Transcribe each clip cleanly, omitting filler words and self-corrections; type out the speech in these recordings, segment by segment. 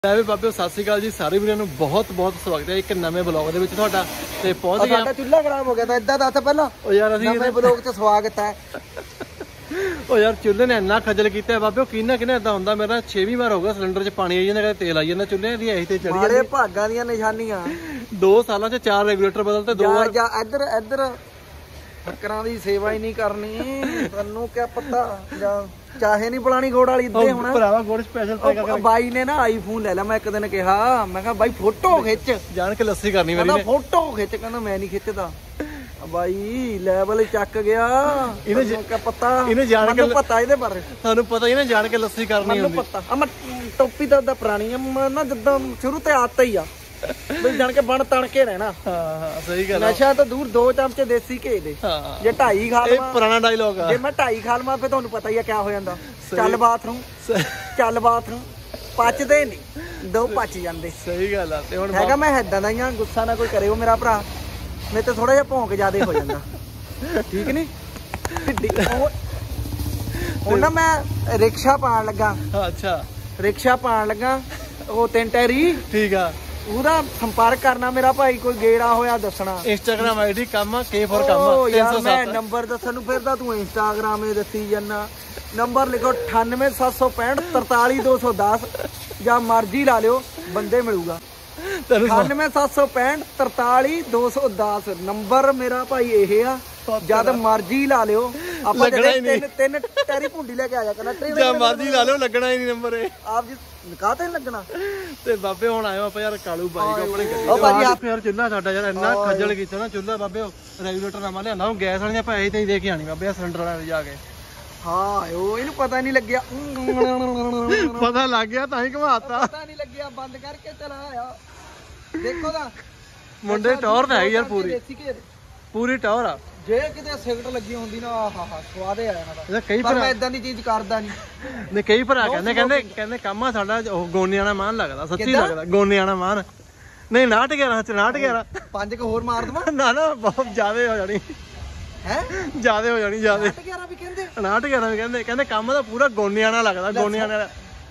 ਵੀ ਬਾਬਿਓ ਸਤਿ ਸ਼੍ਰੀ ਅਕਾਲ ਜੀ ਸਾਰੇ ਵੀਰਾਂ ਨੂੰ ਬਹੁਤ ਬਹੁਤ ਸਵਾਗਤ ਹੈ ਇੱਕ ਨਵੇਂ ਬਲੌਗ ਦੇ ਵਿੱਚ ਤੁਹਾਡਾ। ਤੇ ਪਹੁੰਚ ਗਿਆ ਸਾਡਾ ਚੁੱਲ੍ਹਾ ਖਰਾਬ ਹੋ ਗਿਆ ਤਾਂ ਇਦਾਂ ਦੱਸ ਪਹਿਲਾਂ। ਉਹ ਯਾਰ ਅਸੀਂ ਨਵੇਂ ਬਲੌਗ 'ਚ ਸਵਾਗਤ ਹੈ। ਉਹ ਯਾਰ ਚੁੱਲ੍ਹੇ ਨੇ ਇੰਨਾ ਖੱਜਲ ਕੀਤਾ ਬਾਬਿਓ, ਕਿੰਨਾ ਇਦਾਂ ਹੁੰਦਾ। ਮੇਰਾ 6ਵੀਂ ਵਾਰ ਹੋ ਗਿਆ ਸਿਲੰਡਰ 'ਚ ਪਾਣੀ ਆਈ ਜਾਂਦਾ, ਕਦੇ ਤੇਲ ਆਈ ਜਾਂਦਾ। ਚੁੱਲ੍ਹੇ ਦੀ ਇਹੀ ਤੇ ਚੜੀ ਮਾਰੇ ਭਾਗਾਂ ਦੀਆਂ ਨਿਸ਼ਾਨੀਆਂ। 2 ਸਾਲਾਂ 'ਚ 4 ਰੈਗੂਲੇਟਰ ਬਦਲਤੇ, 2 ਵਾਰ। ਜਾਂ ਇੱਧਰ ਫੱਕਰਾਂ ਦੀ ਸੇਵਾ ਹੀ ਨਹੀਂ ਕਰਨੀ, ਤੈਨੂੰ ਕਿਆ ਪਤਾ। ਜਾਂ ਚਾਹੇ ਨਹੀਂ ਬੁਲਾਣੀ ਗੋੜ ਵਾਲੀ ਇੱਦੇ ਹੁਣ ਭਰਾਵਾ ਗੋੜ ਸਪੈਸ਼ਲ ਪੈਕ ਕਰ। ਬਾਈ ਨੇ ਨਾ ਆਈਫੋਨ ਲੈ ਲਿਆ। ਮੈਂ ਇੱਕ ਦਿਨ ਕਿਹਾ, ਮੈਂ ਕਿਹਾ ਬਾਈ ਫੋਟੋ ਖਿੱਚ, ਜਾਣ ਕੇ ਲੱਸੀ ਕਰਨੀ ਮੇਰੀ ਨੇ। ਫੋਟੋ ਖਿੱਚ, ਕਹਿੰਦਾ ਮੈਂ ਨਹੀਂ ਖਿੱਚਦਾ। ਬਾਈ ਲੈਵਲ ਚੱਕ ਗਿਆ। ਇਹਨੇ ਕਿਆ ਪਤਾ, ਇਹਨੇ ਜਾਣ ਕੇ ਪਤਾ ਇਹਦੇ ਬਾਰੇ। ਤੁਹਾਨੂੰ ਪਤਾ ਹੀ ਨਾ, ਜਾਣ ਕੇ ਲੱਸੀ ਕਰਨੀ ਹੁੰਦੀ। ਮੈਨੂੰ ਪਤਾ। ਮੈਂ ਟੋਪੀ ਤਾਂ ਉਹਦਾ ਪੁਰਾਣੀ ਆ, ਮੈਂ ਨਾ ਜਿੱਦਾਂ ਸ਼ੁਰੂ ਤੇ ਆਦਤ ਹੀ ਆ ਬਈ ਜਾਣ ਕੇ ਬਣ ਤਣ ਕੇ ਰਹਿਣਾ। ਹਾਂ ਸਹੀ ਗੱਲ। ਨਸ਼ਾ ਤਾਂ ਦੂਰ, 2 ਚਮਚੇ ਦੇਸੀ ਘੇ ਦੇ। ਜੇ 2.5 ਖਾ ਲਵਾਂ, ਇਹ ਪੁਰਾਣਾ ਡਾਇਲੌਗ ਆ। ਜੇ ਮੈਂ 2.5 ਖਾ ਲਵਾਂ ਫਿਰ ਤੁਹਾਨੂੰ ਪਤਾ ਹੀ ਆ ਕਿਆ ਹੋ ਜਾਂਦਾ। ਚੱਲ ਬਾਥਰੂਮ ਪਚਦੇ ਨਹੀਂ, 2 ਪਚ ਜਾਂਦੇ। ਸਹੀ ਗੱਲ ਆ। ਤੇ ਹੁਣ ਹੈਗਾ ਮੈਂ ਏਦਾਂ ਦਾ ਹੀ ਆ, ਗੁੱਸਾ ਨਾ ਕੋਈ ਕਰਿਓ ਮੇਰਾ ਭਰਾ। ਮੇਰੇ ਤੇ ਥੋੜਾ ਜਿਹਾ ਭੌਂਕ ਜ਼ਿਆਦਾ ਹੋ ਜਾਂਦਾ, ਠੀਕ ਨੀ। ਹੁਣ ਨਾ ਮੈਂ ਰਿਕਸ਼ਾ ਪਾਣ ਲੱਗਾ। ਅੱਛਾ ਰਿਕਸ਼ਾ ਪਾਣ ਲੱਗਾ, ਉਹ 3 ਟੈਰੀ। ਠੀਕ ਆ। ਉਹਦਾ ਸੰਪਰਕ ਕਰਨਾ ਮੇਰਾ ਭਾਈ, ਕੋਈ ਗੇੜਾ ਹੋਇਆ ਦੱਸਣਾ। ਇੰਸਟਾਗ੍ਰਾਮ ਆਈਡੀ ਕੰਮ K for ਕੰਮ। ਯਾਰ ਮੈਂ ਨੰਬਰ ਦੱਸਣ ਨੂੰ ਫਿਰਦਾ, ਤੂੰ ਇੰਸਟਾਗ੍ਰਾਮ ਇਹ ਦੱਸੀ ਜਾਂਦਾ। ਨੰਬਰ ਲਿਖੋ 98765 43210, ਜਾਂ ਮਰਜ਼ੀ ਲਾ ਲਿਓ, ਬੰਦੇ ਮਿਲੂਗਾ। 98765 43210 ਨੰਬਰ ਮੇਰਾ ਭਾਈ ਇਹ ਆ। ਜਦ ਮਰਜ਼ੀ ਲਾ ਲਿਓ। ਆਪਾਂ ਤਿੰਨ ਟੈਰੀ ਭੁੰਡੀ ਲੈ ਕੇ ਆ ਜਾ ਕਰਨਾ। ਜਦ ਮਰਜ਼ੀ ਲਾ ਲਿਓ, ਲੱਗਣਾ ਹੀ ਨਹੀਂ ਨੰਬਰ ਇਹ। ਆਪ ਜੀ ਨਿਕਾਹ ਤੇ ਲੱਗਣਾ। ਤੇ ਬਾਬੇ ਹੁਣ ਆਇਓ ਆਪਾਂ ਯਾਰ ਕਾਲੂ ਬਾਈ ਕੋ ਆਪਣੇ ਗੱਡੀ। ਉਹ ਭਾਜੀ ਆਪ ਯਾਰ ਚੁੱਲ੍ਹਾ ਸਾਡਾ ਯਾਰ ਇੰਨਾ ਖੱਜਲ ਕੀਤਾ ਨਾ ਚੁੱਲ੍ਹਾ ਬਾਬੇ। ਰੈਗੂਲੇਟਰ ਨਵਾਂ ਲਿਆਂਦਾ, ਹੁਣ ਗੈਸ ਵਾਲੀਆਂ ਪੈਸੇ ਤੇ ਹੀ ਦੇ ਕੇ ਆਣੀ ਬਾਬੇ ਸਿਲੰਡਰ ਵਾਲੇ ਜਾ ਕੇ। ਹਾਂ ਉਹ ਇਹਨੂੰ ਪਤਾ ਨਹੀਂ ਲੱਗਿਆ। ਪਤਾ ਲੱਗ ਗਿਆ ਤਾਂ ਹੀ ਘਮਾਤਾ। ਪਤਾ ਨਹੀਂ ਲੱਗਿਆ, ਬੰਦ ਕਰਕੇ ਚਲਾ ਆਇਆ। ਦੇਖੋ ਦਾ ਮੁੰਡੇ ਟੌਰ ਤਾਂ ਹੈਗੀ ਯਾਰ, ਪੂਰੀ ਟੌਰ ਆ। ਜੇ ਕਿਤੇ ਸਿਗਰਟ ਲੱਗੀ ਹੁੰਦੀ ਨਾ, ਆਹਾ ਸਵਾਦ ਆ ਜਾਣਾ ਦਾ। ਕਈ ਪਰ ਮੈਂ ਇਦਾਂ ਦੀ ਚੀਜ਼ ਕਰਦਾ ਨਹੀਂ। ਨੇ ਕਈ ਭਰਾ ਕਹਿੰਦੇ ਕੰਮ ਆ ਸਾਡਾ ਉਹ ਗੋਨੇ ਵਾਲਾ ਮਾਨ ਲੱਗਦਾ। ਸੱਚੀ ਲੱਗਦਾ ਗੋਨੇ ਵਾਲਾ ਮਾਨ। ਨਹੀਂ 69 5 ਕੁ ਹੋਰ ਮਾਰ ਦਵਾਂ। ਨਾ ਬਹੁਤ ਜ਼ਿਆਦੇ ਹੋ ਜਾਣੀ ਹੈ, ਜ਼ਿਆਦੇ ਹੋ ਜਾਣੀ ਜ਼ਿਆਦੇ। 11 ਵੀ ਕਹਿੰਦੇ, 69 ਵੀ ਕਹਿੰਦੇ ਕੰਮ ਦਾ ਪੂਰਾ ਗੋਨੇ ਵਾਲਾ ਲੱਗਦਾ, ਗੋਨੇ ਵਾਲਾ।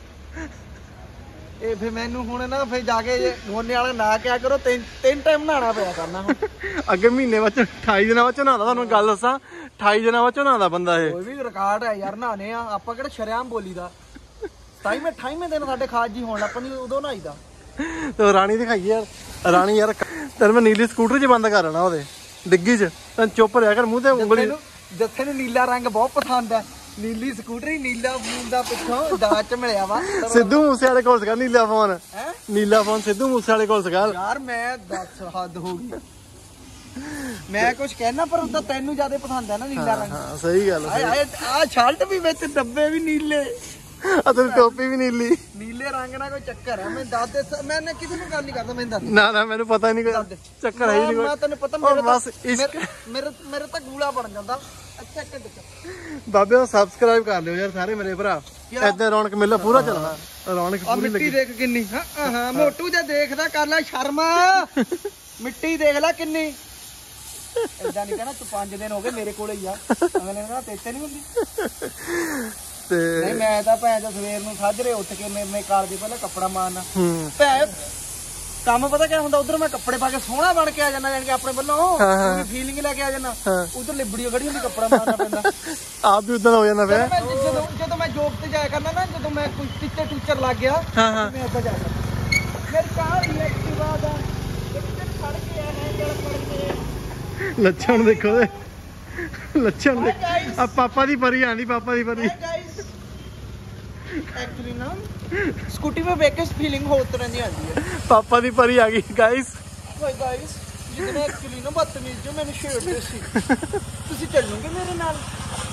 ਇਹ ਫੇ ਮੈਨੂੰ ਹੁਣ ਨਾ ਫੇ ਜਾ ਕੇ ਗੋਨੇ ਵਾਲਾ ਨਾ ਕਿਆ ਕਰੋ, 3 ਟਾਈਮ ਨਹਾਣਾ ਪਿਆ ਕਰਨਾ ਹੁਣ। ਅੱਗੇ ਮਹੀਨੇ ਵਿੱਚ 28 ਦਿਨਾਂ ਵਿੱਚ ਨਹਾਉਂਦਾ। ਤੁਹਾਨੂੰ ਗੱਲ ਦੱਸਾਂ, 28 ਦਿਨਾਂ ਵਿੱਚ ਨਹਾਉਂਦਾ ਬੰਦਾ ਇਹ। ਕੋਈ ਵੀ ਰਿਕਾਰਡ ਹੈ ਯਾਰ ਨਹਾਣੇ ਆ ਆਪਾਂ, ਕਿਹੜਾ ਸ਼ਰਿਆਮ ਬੋਲੀ ਦਾ। 28ਵੇਂ ਦਿਨ ਸਾਡੇ ਖਾਜ ਜੀ ਹੋਣ ਲੱਪਣੀ, ਉਦੋਂ ਨਹਾਈਦਾ। ਤੇ ਰਾਣੀ ਦਿਖਾਈ ਯਾਰ, ਰਾਣੀ ਯਾਰ ਤੈਨੂੰ ਮੈਂ ਨੀਲੀ ਸਕੂਟਰ 'ਚ ਬੰਦ ਕਰ ਲੈਣਾ, ਉਹਦੇ ਡਿੱਗੀ 'ਚ। ਤੈਨੂੰ ਚੁੱਪ ਰਿਹਾ ਕਰ, ਮੂੰਹ ਤੇ ਉਂਗਲੀ। ਜੱਥੇ ਨੂੰ ਨੀਲਾ ਰੰਗ ਬਹੁਤ ਪਸੰਦ ਹੈ। ਨੀਲੀ ਸਕੂਟਰੀ, ਨੀਲਾ ਫੋਨ ਦਾ ਪਿੱਛੋਂ ਦਾਜ ਚ ਮਿਲਿਆ ਵਾ। ਸਿੱਧੂ ਮੂਸੇ ਵਾਲੇ ਕੋਲ ਸੀਗਾ ਨੀਲਾ ਫੋਨ। ਨੀਲਾ ਫੋਨ ਸਿੱਧੂ ਮੂਸੇ ਵਾਲੇ ਕੋਲ ਸੀਗਾ। ਯਾਰ ਮੈਂ ਦੱਸ ਹੱਦ ਹੋ ਗਈ। ਮੈਂ ਕੁਝ ਕਹਿਣਾ ਪਰ ਉਹਦਾ ਤੈਨੂੰ ਜ਼ਿਆਦਾ ਪਸੰਦ ਹੈ ਨਾ ਨੀਲਾ ਰੰਗ। ਹਾਂ ਸਹੀ ਗੱਲ। ਆ ਸ਼ਰਟ ਵੀ ਵਿੱਚ, ਡੱਬੇ ਵੀ ਨੀਲੇ, ਆ ਤੇਰੀ ਟੋਪੀ ਵੀ ਨੀਲੇ ਰੰਗ ਨਾਲ ਕੋਈ ਚੱਕਰ ਹੈ। ਮੈਂ ਦੱਸ ਦੇ, ਮੈਂ ਕਿਸੇ ਨੂੰ ਗੱਲ ਨਹੀਂ ਕਰਦਾ। ਮੈਨੂੰ ਦੱਸ। ਨਾ ਮੈਨੂੰ ਪਤਾ ਨਹੀਂ, ਕੋਈ ਚੱਕਰ ਹੈ ਹੀ ਨਹੀਂ। ਮੈਂ ਤੈਨੂੰ ਪਤਾ, ਮੇਰੇ ਤਾਂ ਗੂਲਾ ਬਣ ਜਾਂਦਾ। ਅੱਛਾ ਬਾਬੇ ਉਹ ਸਬਸਕ੍ਰਾਈਬ ਕਰ ਲਿਓ ਯਾਰ ਸਾਰੇ ਮੇਰੇ ਭਰਾ। ਏਦਾਂ ਰੌਣਕ ਮੇਲਾ ਪੂਰਾ ਚੱਲਣਾ। ਰੌਣਕ ਪੂਰੀ ਲੱਗੀ। ਮਿੱਟੀ ਦੇਖ ਕਿੰਨੀ। ਹਾਂ ਮੋਟੂ ਜੇ ਦੇਖਦਾ ਕਰ ਲੈ ਸ਼ਰਮ। ਮਿੱਟੀ ਦੇਖ ਲੈ ਕਿੰਨੀ। ਏਦਾਂ ਨਹੀਂ ਕਹਿਣਾ, ਤੂੰ 5 ਦਿਨ ਹੋ ਗਏ ਮੇਰੇ ਕੋਲ ਹੀ ਆ। ਅਗਲੇ ਨੇ ਕਹਿਣਾ ਤੇਤੇ ਨਹੀਂ ਹੁੰਦੀ। ਤੇ ਨਹੀਂ ਮੈਂ ਤਾਂ ਭੈਣ ਚੋ ਸਵੇਰ ਨੂੰ ਸਾਜਰੇ ਉੱਠ ਕੇ ਮੇਰੇ ਕਾਰ ਦੇ ਪਹਿਲਾਂ ਕੱਪੜਾ ਮਾਰਨਾ। ਭੈਣ ਕੰਮ ਪਤਾ ਕਿਆ ਹੁੰਦਾ, ਉਧਰ ਮੈਂ ਕੱਪੜੇ ਪਾ ਕੇ ਸੋਹਣਾ ਬਣ ਕੇ ਆ ਜਾਣਾ, ਜਾਨ ਕੇ ਆਪਣੇ ਵੱਲੋਂ ਫੀਲਿੰਗ ਲੈ ਕੇ ਆ ਜਾਣਾ। ਉਧਰ ਲਿਬੜੀਓ ਖੜੀ ਹੁੰਦੀ, ਕੱਪੜਾ ਮਾਰਨਾ ਪੈਂਦਾ। ਆਪ ਵੀ ਉਦਾਂ ਹੋ ਜਾਂਦਾ ਪਿਆ। ਜਦੋਂ ਮੈਂ ਜੋਬ ਤੇ ਜਾਇਆ ਕਰਨਾ ਨਾ, ਜਦੋਂ ਮੈਂ ਕੋਈ ਟੀਚਰ ਲੱਗ ਗਿਆ, ਮੈਂ ਏਦਾਂ ਜਾਇਆ ਕਰਨਾ। ਮੇਰੀ ਕਾਰ ਇਲੈਕਟ੍ਰਿਵਾ ਦਾ ਖੜ ਕੇ ਹੈਂਡਲ ਫੜ ਕੇ। ਲੱਛਣ ਦੇਖੋ ਦੇ, ਲੱਛਣ ਦੇਖ। ਆ ਪਾਪਾ ਦੀ ਪਰੀ ਆਂਦੀ, ਪਾਪਾ ਦੀ ਪਰੀ। एक्चुअली ना स्कूटी पे बैक फीलिंग होती रहती है। पापा दी परी आ गई गाइस। गाइस जितने एक्चुअली ना बदतमीज जो मैंने छेड़ते सी, ਤੁਸੀਂ ਚੱਲੋਗੇ ਮੇਰੇ ਨਾਲ?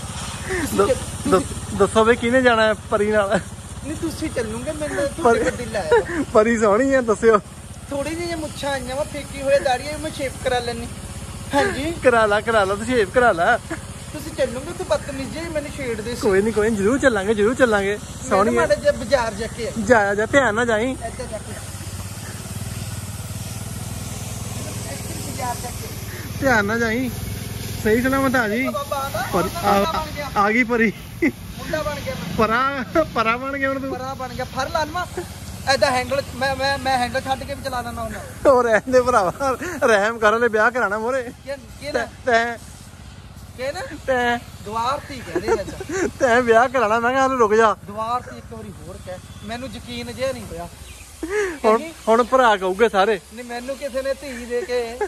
ਦੱਸੋ ਵੇ ਕਿਹਨੇ ਜਾਣਾ ਪਰੀ ਨਾਲ? ਨਹੀਂ ਤੁਸੀਂ ਚੱਲੋਗੇ, ਮੈਨੂੰ ਤੁਹਾਡੇ ਗੱਡੀ ਲਾਇਆ। ਪਰੀ ਸੋਹਣੀ ਹੈ, ਦੱਸਿਓ। ਥੋੜੀ ਜਿਹੀ ਮੁੱਛਾਂ ਆਈਆਂ ਵਾ, ਫੇਕੀ ਹੋਏ ਦਾੜੀਆਂ, ਮੈਂ ਸ਼ੇਪ ਕਰਾ ਲੈਣੀ। ਹਾਂਜੀ ਕਰਾ ਲਾ ਤੂੰ ਸ਼ੇਪ ਕਰਾ ਲਾ। ਤੁਸੀਂ ਚੱਲੋਗੇ ਤੇ ਬਦਤਮੀਜੀ ਮੈਨੂੰ ਛੇੜਦੇ ਸੀ। ਕੋਈ ਨਹੀਂ ਜ਼ਰੂਰ ਚੱਲਾਂਗੇ। ਸੋਹਣੀ ਮਾੜੇ ਜੇ ਬਾਜ਼ਾਰ ਜਾ ਕੇ ਜਾ ਧਿਆਨ ਨਾਲ ਜਾਈ। ਇੱਧਰ ਜਾ ਕੇ ਧਿਆਨ ਨਾਲ ਜਾਈ। ਸਹੀ ਸਲਾਮਤ ਆ ਜੀ। ਆ ਗਈ ਪਰੀ। ਮੁੰਡਾ ਬਣ ਗਿਆ, ਪਰਾ ਬਣ ਗਿਆ ਹੁਣ ਤੂੰ। ਪਰਾ ਬਣ ਗਿਆ। ਫਰ ਲਾ ਲਵਾਂ ਐਦਾਂ ਹੈਂਡਲ ਮੈਂ ਹੈਂਡਲ ਛੱਡ ਕੇ ਵੀ ਚਲਾ ਦਿੰਦਾ ਹੁੰਦਾ। ਉਹ ਰਹਿਣ ਦੇ ਭਰਾਵਾ, ਰਹਿਮ ਕਰਨ ਲਈ ਵਿਆਹ ਕਰਾਣਾ ਮੋਰੇ ਤੈਂ ਦੁਆਰਤੀ ਕਹਦੇ ਵਿੱਚ ਤੈਂ ਵਿਆਹ ਕਰਾਣਾ। ਮੈਂ ਕਿਹਾ ਰੁਕ ਜਾ, ਦੁਆਰਤੀ ਇੱਕ ਵਾਰੀ ਹੋਰ ਕਹਿ, ਮੈਨੂੰ ਯਕੀਨ ਜਿਹਾ ਨਹੀਂ ਹੋਇਆ। ਹੁਣ ਭਰਾ ਕਹੂਗੇ ਸਾਰੇ। ਨਹੀਂ ਮੈਨੂੰ ਕਿਸੇ ਨੇ ਧੀ ਦੇ ਕੇ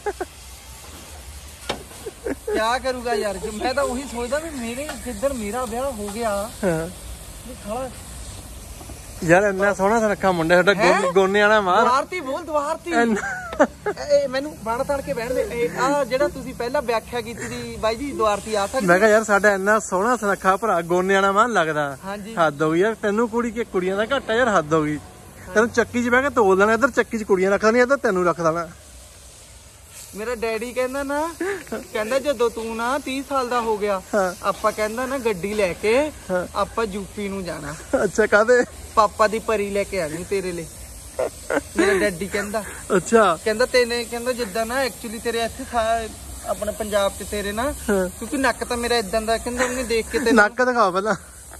ਕਿਆ ਕਰੂਗਾ ਯਾਰ। ਮੈਂ ਤਾਂ ਉਹੀ ਸੋਚਦਾ ਵੀ ਮੇਰੇ ਜਿੱਦਣ ਮੇਰਾ ਵਿਆਹ ਹੋ ਗਿਆ ਖਾਲਾ ਯਾਰ ਇੰਨਾ ਸੋਹਣਾ ਸੁਨੱਖਾ ਮੁੰਡਾ ਸਾਡਾ, ਗੋਨੇ ਵਾਲਾ ਮਾਰ। ਦੁਆਰਤੀ ਬੋਲ, ਦੁਆਰਤੀ। ਮੈਨੂੰ ਬਣ ਤੜ ਕੇ ਬਹਿਣ ਦੇ। ਆ ਜਿਹੜਾ ਤੁਸੀਂ ਪਹਿਲਾਂ ਵਿਆਖਿਆ ਕੀਤੀ ਸੀ ਬਾਈ ਜੀ, ਦੁਆਰਤੀ ਆ ਸਕਦੀ। ਮੈਂ ਕਿਹਾ ਯਾਰ ਸਾਡਾ ਇੰਨਾ ਸੋਹਣਾ ਸੁਨੱਖਾ ਭਰਾ ਗੋਨੇ ਵਾਲਾ ਮਾਰ ਲੱਗਦਾ। ਹੱਦ ਹੋ ਗਈ ਯਾਰ, ਤੈਨੂੰ ਕੁੜੀ ਕਿ ਕੁੜੀਆਂ ਦਾ ਘੱਟ ਆ ਯਾਰ, ਹੱਦ ਹੋ ਗਈ। ਤੈਨੂੰ ਚੱਕੀ 'ਚ ਬਹਿ ਕੇ ਤੋਲ ਦੇਣਾ, ਇੱਧਰ ਚੱਕੀ 'ਚ ਕੁੜੀਆਂ ਰੱਖ ਦੇਣੀਆਂ, ਇੱਧਰ ਤੈਨੂੰ ਰੱਖ ਦੇਣਾ। ਮੇਰਾ ਡੈਡੀ ਕਹਿੰਦਾ ਨਾ, ਕਹਿੰਦਾ ਜਦੋਂ ਤੂੰ ਨਾ 30 ਸਾਲ ਦਾ ਹੋ ਗਿਆ ਆਪਾਂ ਕਹਿੰਦਾ ਨਾ ਗੱਡੀ ਲੈ ਕੇ ਆਪਾਂ ਯੂਪੀ ਨੂੰ ਜਾਣਾ। ਅੱਛਾ ਕਾਹਦੇ? ਪਾਪਾ ਦੀ ਪਰੀ ਲੈ ਕੇ ਆਣੀ ਤੇਰੇ ਲਈ, ਮੇਰਾ ਡੈਡੀ ਕਹਿੰਦਾ। ਅੱਛਾ ਕਹਿੰਦਾ ਤੇਨੇ ਕਹਿੰਦਾ ਜਿੱਦਾਂ ਨਾ ਐਕਚੁਅਲੀ ਤੇਰੇ ਇੱਥੇ ਆਪਣੇ ਪੰਜਾਬ 'ਚ ਤੇਰੇ ਨਾ, ਕਿਉਂਕਿ ਨੱਕ ਤਾਂ ਮੇਰਾ ਇਦਾਂ ਦਾ, ਕਹਿੰਦਾ ਉਹਨੇ ਦੇਖ ਕੇ ਤੇ ਨੱਕ ਦਿਖਾਓ ਪਹਿਲਾਂ।